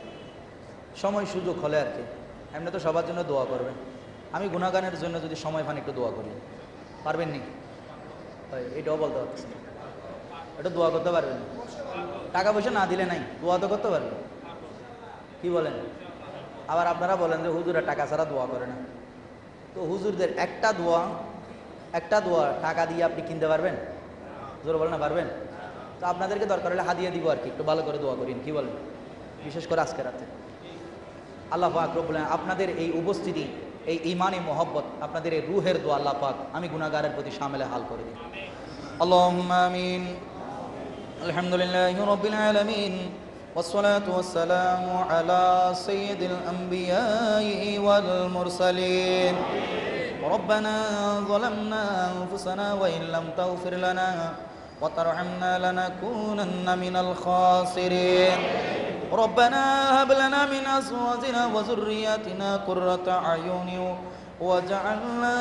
সময় সুযোগ হলে আর কি, এমনি তো সবার জন্য দোয়া করবেন। আমি গুনাহগানের জন্য যদি সময় পান একটু দোয়া করি, পারবেন নি? এইটাও বলতে পারছি, এটা দোয়া করতে পারবেন? টাকা পয়সা না দিলে নাই, দোয়া তো করতে পারবেন। কি বলেন? আবার আপনারা বলেন যে হুজুরা টাকা ছাড়া দোয়া করে না। তো হুজুরদের একটা দোয়া, একটা দোয়া টাকা দিয়ে আপনি কিনতে পারবেন? জোর বলেন না, পারবেন? তো আপনাদেরকে দরকার হলে হাদিয়া দিব আর কি, একটু ভালো করে দোয়া করেন। কি বলেন? বিশেষ করে আজকে রাতে আল্লাহ পাক রব্বুল আলামিন আপনাদের এই উপস্থিতি, এই ঈমানি মোহব্বত, আপনাদের এই রুহের দোয়া আল্লাহ পাক আমি গুনাহগারের প্রতি শামিলে হাল করে দিই। আল্লাহুম্মা আমিন। আলহামদুলিল্লাহি রাব্বিল আলামিন والصلاة والسلام على سيد الأنبياء والمرسلين. ربنا ظلمنا أنفسنا وإن لم تغفر لنا وترحمنا لنكونن من الخاسرين. ربنا هب لنا من أزواجنا وذرياتنا قرة أعين واجعلنا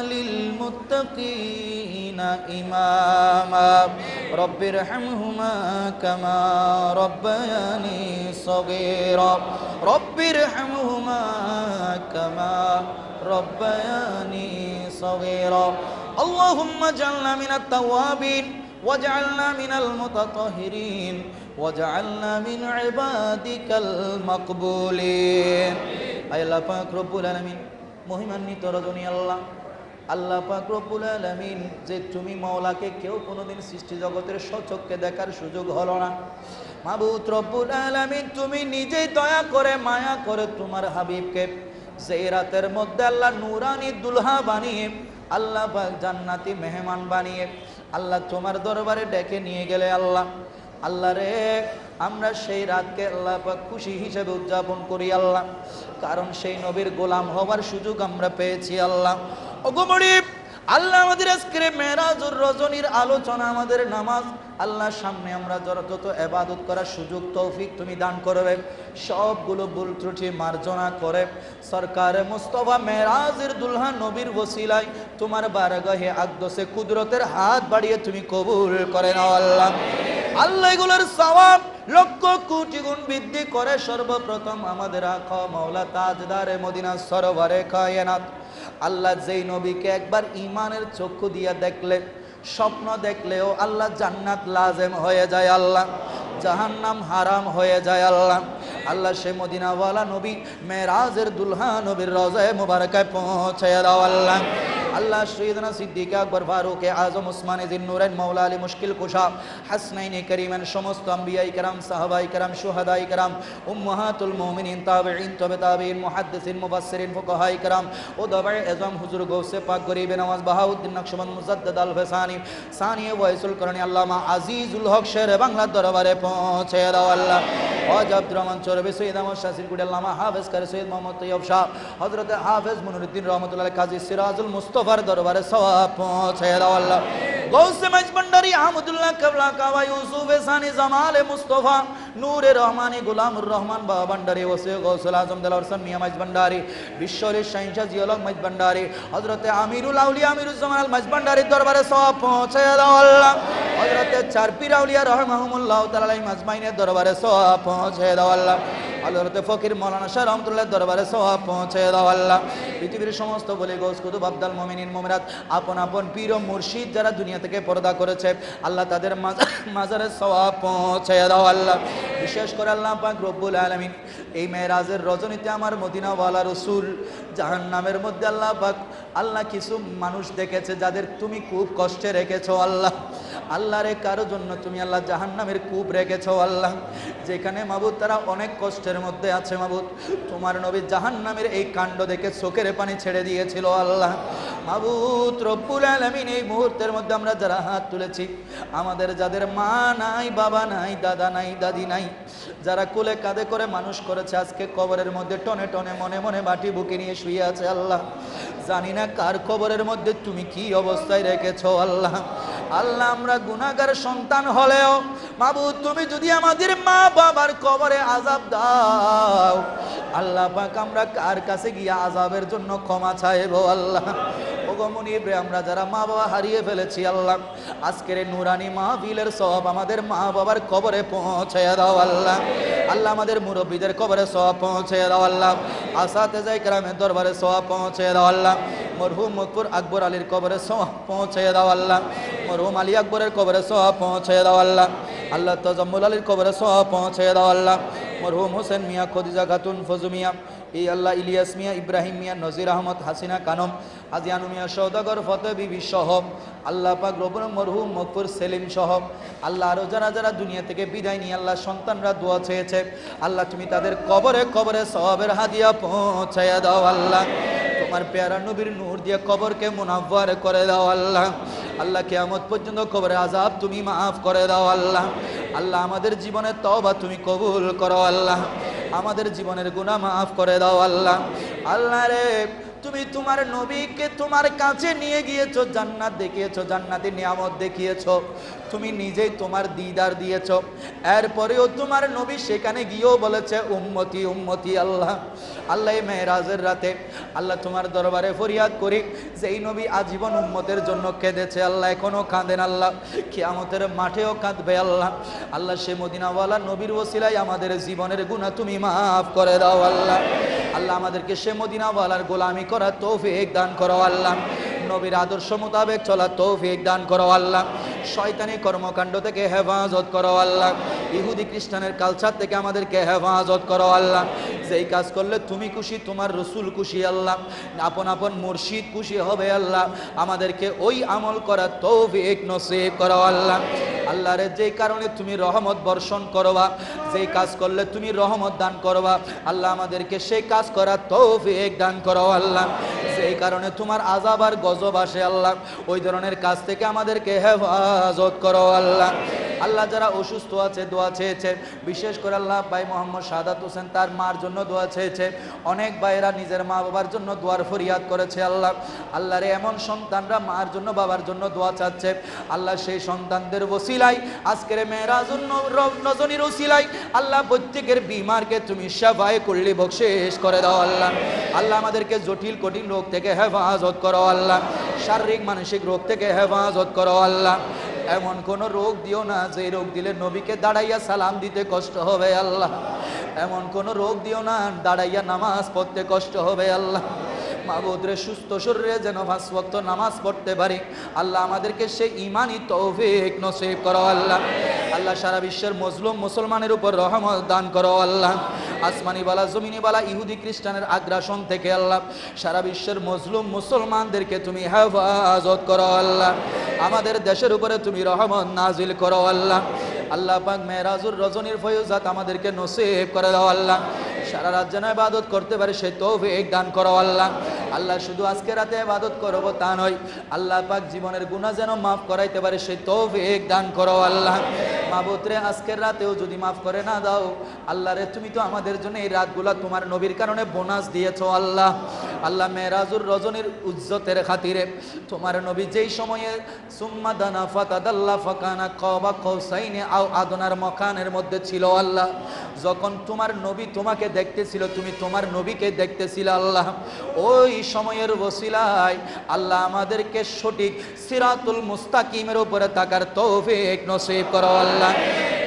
للمتقين إماما. رب ارحمهما كما ربياني صغيرا. رب ارحمهما كما ربياني صغيرا. اللهم اجعلنا من التوابين واجعلنا من المتطهرين واجعلنا من عبادك المقبولين. أي الله পাক রব্বুল আলামিন, মহিমান্বিত রজনী আল্লাহ, আল্লাহ পাক রব্বুল আলামিন, যে তুমি মাওলাকে কেউ কোনোদিন সৃষ্টি জগতের সচক্ষে দেখার সুযোগ হলো না। মাবুদ রব্বুল আলামিন, তুমি নিজেই দয়া করে মায়া করে তোমার হাবিবকে যে রাতের মধ্যে আল্লাহ নূরানি দুলহা বানিয়ে, আল্লাহ পাক জান্নাতি মেহমান বানিয়ে আল্লাহ তোমার দরবারে ডেকে নিয়ে গেলে আল্লাহ, আল্লাহ রে, আমরা সেই রাতকে আল্লাহ পাক খুশি হিসেবে উদযাপন করি আল্লাহ, কারণ সেই নবীর গোলাম হওয়ার সুযোগ আমরা পেয়েছি আল্লাহ। ওগো মরিব আল্লাহ, আমাদের আজকের মেরাজুর রজনীর আলোচনা, আমাদের নামাজ, আল্লাহ সামনে আমরা যত ইবাদত করার সুযোগ তৌফিক তুমি দান করবে, সবগুলো ভুল ত্রুটি মার্জনা করে সরকার মুস্তাফা মেরাজের দুলহা নবীর ওসিলায় তোমার বারগাহে আকদসে কুদরতের হাত বাড়িয়ে তুমি কবুল করে নাও আল্লাহ। আল্লাহ এগুলোর সওয়াব লক্ষ কোটি গুণ বৃদ্ধি করে সর্বপ্রথম আমাদের আকা মাওলা তাজদারে মদিনা সরওয়ারে কায়নাত আল্লাহ, যেই নবীকে একবার ঈমানের চক্ষু দিয়া দেখলে, স্বপ্ন দেখলেও আল্লাহ জান্নাত লাজেম হয়ে যায় আল্লাহ, জাহান্নাম হারাম হয়ে যায় আল্লাহ। আল্লাহ সে মদিনাওয়ালা নবী মেরাজের দুলহা নবীর রওজায়ে মুবারাকায় পৌঁছায়া দাও আল্লাহ। আল্লাহ সৈয়দনা সিদ্দিক আকবর ফারুক আজম উসমানে জিন্নুরাইন মাওলা আলী মুশকিল কুশা হাসনাইনে করিমান সমস্ত আম্বিয়াই کرام সাহাবাই کرام শুহাদাই کرام উম্মাহাতুল মুমিনিন তাবিঈন তবে তাবিঈন মুহাদ্দিসিন মুফাসসিরিন ফুকাহাই کرام ও দাবায়ে আজম হুজুর গৌসে পাক গরিবে নওয়াজ বাহাউদ্দিন নকশবন্দ মুজাদ্দাদ আল ফসানি সানিয়ে ওয়াইসুল করনি আল্লামা আজিজুল হক শের বাংলা দরবারে পৌঁছে দাও আল্লাহ। ওয়াজ আব্দুর রহমান চরবে সৈয়দ আহমদ শাসির কুড়ি আল্লামা হাফেজ করে সৈয়দ মোহাম্মদ তৈয়ব শাহ হযরত হাফেজ মুনিরউদ্দিন রহমাতুল্লাহ কাজী সিরাজুল মুস্তাফার দরবারে সওয়াব পৌঁছে দাও আল্লাহ। গৌসে মজবন্ডারি আহমদুল্লাহ কাবলা কাওয়া ইউসুফ সানি জামালে মুস্তাফা নূরে রহমানি গোলামুর রহমান বাবা ভান্ডারি ওসে গৌসুল আজম দেলোয়ার হোসেন মিয়া মজবন্ডারি বিশ্বরের শাহিনশাহ জিয়ালক মজবন্ডারি হযরত আমিরুল আউলিয়া আমিরুজ্জামান আল মজবন্ডারি দরবারে সওয়াব পৌঁছে দাও আল্লাহ। হযরত চার পীর আউলিয়া রাহমাহুমুল্লাহ তাআলা আলাইহিম আজমাইনের দরবারে সওয়াব পৌঁছে দাও আল্লাহ। হযরত ফকির মাওলানা শাহ রহমাতুল্লাহ দরবারে সওয়াব পৌঁছে দাও আল্লাহ। পৃথিবীর সমস্ত বলি গোস কুতুব আব্দাল মুমিনিন মুমিনাত আপন আপন পীর ও মুর্শিদ যারা দুনিয়া থেকে পর্দা করেছে আল্লাহ তাদের মাজারে সওয়াব পৌঁছে দাও আল্লাহ। বিশেষ করে আল্লাহ পাক রব্বুল আলামিন এই মেরাজের রজনীতে আমার মদিনাওয়ালা রাসূল জাহান্নামের মধ্যে আল্লাহ পাক আল্লাহ কিছু মানুষ দেখেছে যাদের তুমি খুব কষ্টে রেখেছো আল্লাহ। আল্লাহরে কারো জন্য তুমি আল্লাহ জাহান্নামের কূপ রেখেছো আল্লাহ, যেখানে মাবুদ তারা অনেক কষ্টের মধ্যে আছে মাবুদ। তোমার নবী জাহান্নামের এই কাণ্ড দেখে চোখের পানি ছেড়ে দিয়েছিল আল্লাহ। মাবুদ রব্বুল আলামিন এই মুহূর্তের মধ্যে আমরা যারা হাত তুলেছি, আমাদের যাদের মা নাই, বাবা নাই, দাদা নাই, দাদি নাই, যারা কোলে কাঁধে করে মানুষ করেছে, আজকে কবরের মধ্যে টনে টনে মনে মনে বাটি বুকে নিয়ে শুয়ে আছে আল্লাহ। জানি না কার কবরের মধ্যে তুমি কি অবস্থায় রেখেছো আল্লাহ। আল্লাহ আমরা গুনাহগার সন্তান হলেও মাবুদ তুমি যদি আমাদের মা বাবার কবরে আযাব দাও আল্লাহ পাক আমরা কার কাছে গিয়ে আযাবের জন্য ক্ষমা চাইবো আল্লাহ। ওগো মুনিব রে, আমরা যারা মা বাবা হারিয়ে ফেলেছি আল্লাহ, আজকের এই নুরানি মাহফিলের সওয়াব আমাদের মা বাবার কবরে পৌঁছে দাও আল্লাহ। আল্লাহ আমাদের মুরব্বীদের কবরে সওয়াব পৌঁছে দাও আল্লাহ। আসাতেজায়ে কেরামের দরবারে সওয়াব পৌঁছে দাও আল্লাহ। মরহুম মুকফুর আকবর আলীর কবরে সওয়াব পৌঁছে দাও আল্লাহ। মরহুম আলী আকবরের কবরে সওয়াব পৌঁছে দাও আল্লাহ। আল্লাহ তাজাম্মুল আলীর কবরে সওয়াব পৌঁছে দাও আল্লাহ। মরহুম হোসেন মিয়া, খদিজা খাতুন, ফজু মিয়া, এই আল্লাহ ইলিয়াস মিয়া, ইব্রাহিম মিয়া, নজির আহমদ, হাসিনা কানম, আজিয়ানু মিয়া, সওদাগর, ফতে বিবি সহ আল্লাহ পাক রব্বুল মরহুম মকফুর সেলিম সহ আল্লাহ আরো যারা যারা দুনিয়া থেকে বিদায় নিয়ে আল্লাহ সন্তানরা দোয়া চেয়েছে আল্লাহ তুমি তাদের কবরে কবরে সওয়াবের হাদিয়া পৌঁছায়া দাও আল্লাহ। তোমার পেয়ারা নবীর নূর দিয়ে কবরকে মুনাব্বার করে দাও আল্লাহ। আল্লাহ কিয়ামত পর্যন্ত কবরে আযাব তুমি মাফ করে দাও আল্লাহ। আল্লাহ আমাদের জীবনের তওবা তুমি কবুল করো আল্লাহ। আমাদের জীবনের গুনাহ মাফ করে দাও আল্লাহ। আল্লাহ রে, তুমি তোমার নবীকে তোমার কাছে নিয়ে গিয়েছো, জান্নাত দেখিয়েছো, জান্নাতে নিয়ামত দেখিয়েছো, তুমি নিজেই তোমার দিদার দিয়েছো। এরপরেও তোমার নবী সেখানে গিয়েও বলেছে উম্মতি উম্মতি আল্লাহ। আল্লাহ এই মেরাজের রাতে আল্লাহ তোমার দরবারে ফরিয়াদ করি, যেই নবী আজীবন উম্মতের জন্য কেঁদেছে আল্লাহ, এখনো কাঁদেন আল্লাহ, কিয়ামতের মাঠেও কাঁদবে আল্লাহ। আল্লাহ সে মদিনাওয়ালা নবীর ওসিলায় আমাদের জীবনের গুনাহ তুমি মাফ করে দাও আল্লাহ। আল্লাহ আমাদেরকে সে মদিনাওয়ালার গোলামি করার তৌফিক দান করো আল্লাহ। নবীর আদর্শ মোতাবেক চলার তৌফিক দান করো আল্লাহ। শয়তানি কর্মকাণ্ড থেকে হেফাজত করো আল্লাহ। ইহুদি খ্রিস্টানের কালচার থেকে আমাদেরকে হেফাজত করো আল্লাহ। যেই কাজ করলে তুমি খুশি, তোমার রসুল খুশি আল্লাহ, আপন আপন মুর্শিদ খুশি হবে আল্লাহ, আমাদেরকে ওই আমল করার তৌফিক নসিব করো আল্লাহ। আল্লাহ রে, যেই কারণে তুমি রহমত বর্ষণ করবা, যেই কাজ করলে তুমি রহমত দান করবা আল্লাহ, আমাদেরকে সেই কাজ করার তৌফিক দান করো আল্লাহ। যেই কারণে তোমার আযাব আর গজব আসে আল্লাহ, ওই ধরনের কাজ থেকে আমাদেরকে হেফাজত করো আল্লাহ। আল্লাহ যারা অসুস্থ আছে দোয়া চেয়েছে, বিশেষ করে আল্লাহ ভাই মোহাম্মদ শাহাদাত হোসেন তার মার জন্য দোয়া চেয়েছে, অনেক ভাইয়েরা নিজের মা বাবার জন্য দোয়ার ফরিয়াদ করেছে আল্লাহ। আল্লাহরে, এমন সন্তানরা মার জন্য বাবার জন্য দোয়া চাচ্ছে আল্লাহ, সেই সন্তানদের ওসিলায় আজকের মেরাজুন রজনীর ওসিলায় আল্লাহ প্রত্যেকের বিমারকে তুমি শাফায়ে কুল্লি বখশেশ করে দাও আল্লাহ। আল্লাহ আমাদেরকে জটিল কঠিন রোগ থেকে হেফাজত করো আল্লাহ, শারীরিক মানসিক রোগ থেকে হেফাজত করো আল্লাহ। এমন কোন রোগ দিও না যে রোগ দিলে নবীকে দাঁড়াইয়া সালাম দিতে কষ্ট হবে আল্লাহ। এমন কোন রোগ দিও না দাঁড়াইয়া নামাজ পড়তে কষ্ট হবে আল্লাহ। মাবুদ রে, সুস্থ শরীরে যেন পাঁচ ওয়াক্ত নামাজ পড়তে পারি আল্লাহ, আমাদেরকে সেই ঈমানি তৌফিক নসিব করো আল্লাহ। আল্লাহ সারা বিশ্বের মজলুম মুসলমানের উপর রহমত দান করো আল্লাহ। আসমানি বালা জমিনি বালা ইহুদি খ্রিস্টানের আগ্রাসন থেকে আল্লাহ সারা বিশ্বের মজলুম মুসলমানদেরকে তুমি হেফাজত করো আল্লাহ। আমাদের দেশের উপরে তুমি রহমত নাজিল করো আল্লাহ। আল্লাহ পাক মেরাজুর রজনীর ফয়জাত আমাদেরকে নসিব করে দাও আল্লাহ। সারা রাত যেন ইবাদত করতে পারে সেই তৌফিক দান করো আল্লাহ। আল্লাহ শুধু আজকে রাতে ইবাদত করব তা নয়, আল্লাহ পাক জীবনের গুনাহ যেন মাফ করাইতে পারে সেই তৌফিক দান করো আল্লাহ। মাবুদ রে, আজকের রাতেও যদি মাফ করে না দাও আল্লাহ রে, তুমি তো আমাদের জন্য এই রাতগুলা তোমার নবীর কারণে বোনাস দিয়েছো আল্লাহ। আল্লাহ মেরাজুর রজনীর উজ্জতের খাতিরে তোমার নবী যেই সময়ে সুম্মা দানা ফাতাদাল্লা ফাকানা কাবা কাউসাইনি আও আদনার মকানের মধ্যে ছিল আল্লাহ, যখন তোমার নবী তোমাকে দেখতেছিল, তুমি তোমার নবীকে দেখতেছিল আল্লাহ, ওই সময়ের ওসিলায় আল্লাহ আমাদেরকে সঠিক সিরাতুল মুস্তাকিমের উপরে থাকার তৌফিক নসিব করো আল্লাহ।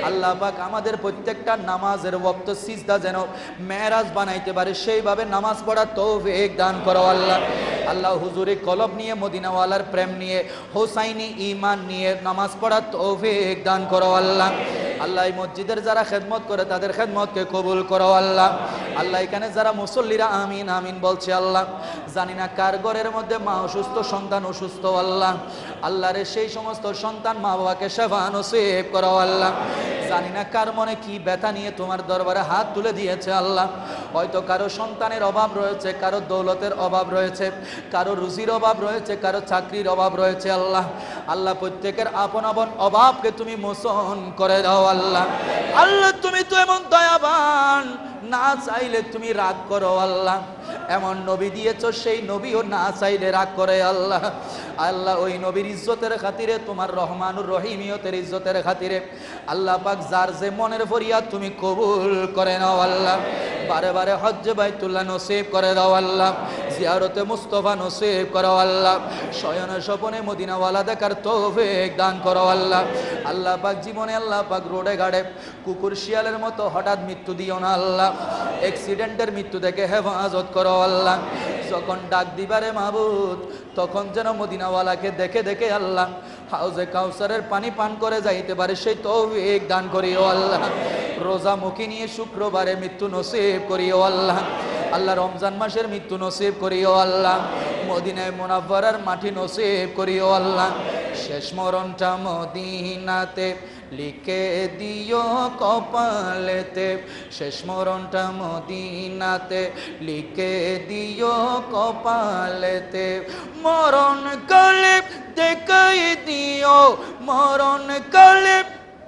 আল্লাহ পাক আমাদের প্রত্যেকটা নামাজের ওয়াক্ত সিজদা যেন মেরাজ বানাইতে পারে সেইভাবে নামাজ পড়ার তৌফিক দান করো আল্লাহ। আল্লাহ হুজুরে কলব নিয়ে মদিনাওয়ালার প্রেম নিয়ে হোসাইনি ঈমান নিয়ে নামাজ পড়ার তৌফিক দান করো আল্লাহ। আল্লাহ এই মসজিদের যারা খেদমত করে তাদের খেদমতকে কবুল করো আল্লাহ। আল্লাহ এখানে যারা মুসল্লিরা আমিন আমিন বলছে আল্লাহ, জানি না কার ঘরের মধ্যে মা অসুস্থ, সন্তান অসুস্থ আল্লাহ, আল্লাহরে সেই সমস্ত সন্তান মা বাবাকে সেবা নসিব করো আল্লাহ। জানি না কার মনে কি ব্যথা নিয়ে তোমার দরবারে হাত তুলে দিয়েছে আল্লাহ, হয়তো কারো সন্তানের অভাব রয়েছে, কারো দৌলতের অভাব রয়েছে, কারো রুজির অভাব রয়েছে, কারো চাকরির অভাব রয়েছে আল্লাহ। আল্লাহ প্রত্যেকের আপন আপন অভাবকে তুমি মোচন করে দাও আল্লাহ। আল্লাহ তুমি তো এমন দয়াবান, না চাইলে তুমি রাগ করো আল্লাহ। এমন নবী দিয়েছো সেই নবীও না চাইলে রাগ করে আল্লাহ। আল্লাহ ওই নবীর ইজ্জতের খাতিরে, তোমার রহমানুর রহিমিয়তের ইজ্জতের খাতিরে আল্লাহ পাক যার যে মনের ফরিয়াদ তুমি কবুল করে নাও আল্লাহ। বারে বারে হজ্জে বাইতুল্লাহ নসিব করে দাও আল্লাহ, জিয়ারতে মুস্তফা নসিব করো আল্লাহ, শয়নে স্বপনে মদিনাওয়ালা দেখার তৌফিক দান করো আল্লাহ। আল্লাহ পাক জীবনে আল্লাহ পাক রোডে ঘাটে কুকুর শিয়ালের মতো হঠাৎ মৃত্যু দিও না আল্লাহ, অ্যাক্সিডেন্টের মৃত্যু থেকে হেফাজত করো আল্লাহ। যখন ডাক দিবারে মাহবুদ তখন যেন মদিনাওয়ালাকে দেখে দেখে আল্লাহ হাউজে কাউসারের পানি পান করে যাইতে পারে সেই তৌফিক দান করিও আল্লাহ। রোজা মুখী নিয়ে শুক্রবারে মৃত্যু নসিব করিও আল্লাহ। আল্লাহ রমজান মাসের মৃত্যু নসিব করিও আল্লাহ, মদিনায় মুনাফফারার মাটি নসিব করিও আল্লাহ। শেষ মরণটা মদিনাতে লিখে দিও কপালেতে, শেষ মরণটা মদিনাতে লিখে দিও কপালেতে, মরণ কালে দেখাই দিও, মরণ কালে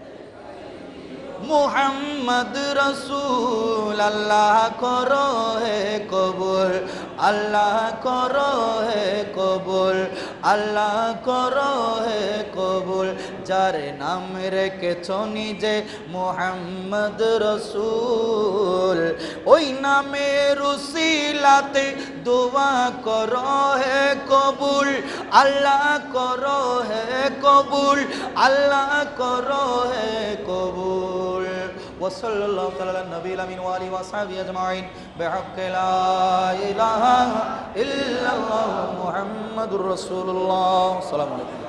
মুহাম্মদ রসুল। আল্লাহ করো হে কবুল, আল্লাহ করো হে কবুল, আল্লাহ করো হে কবুল। যার নাম রেখেছ নিজে মুহাম্মদ রসুল, ওই নামের উসিলাতে দোয়া করো হে কবুল, আল্লাহ করো হে কবুল, আল্লাহ করো হে কবুল। وصلى الله تعالى على النبي الأمين وآله وأصحابه أجمعين بحق لا إله إلا الله محمد رسول الله. السلام عليكم.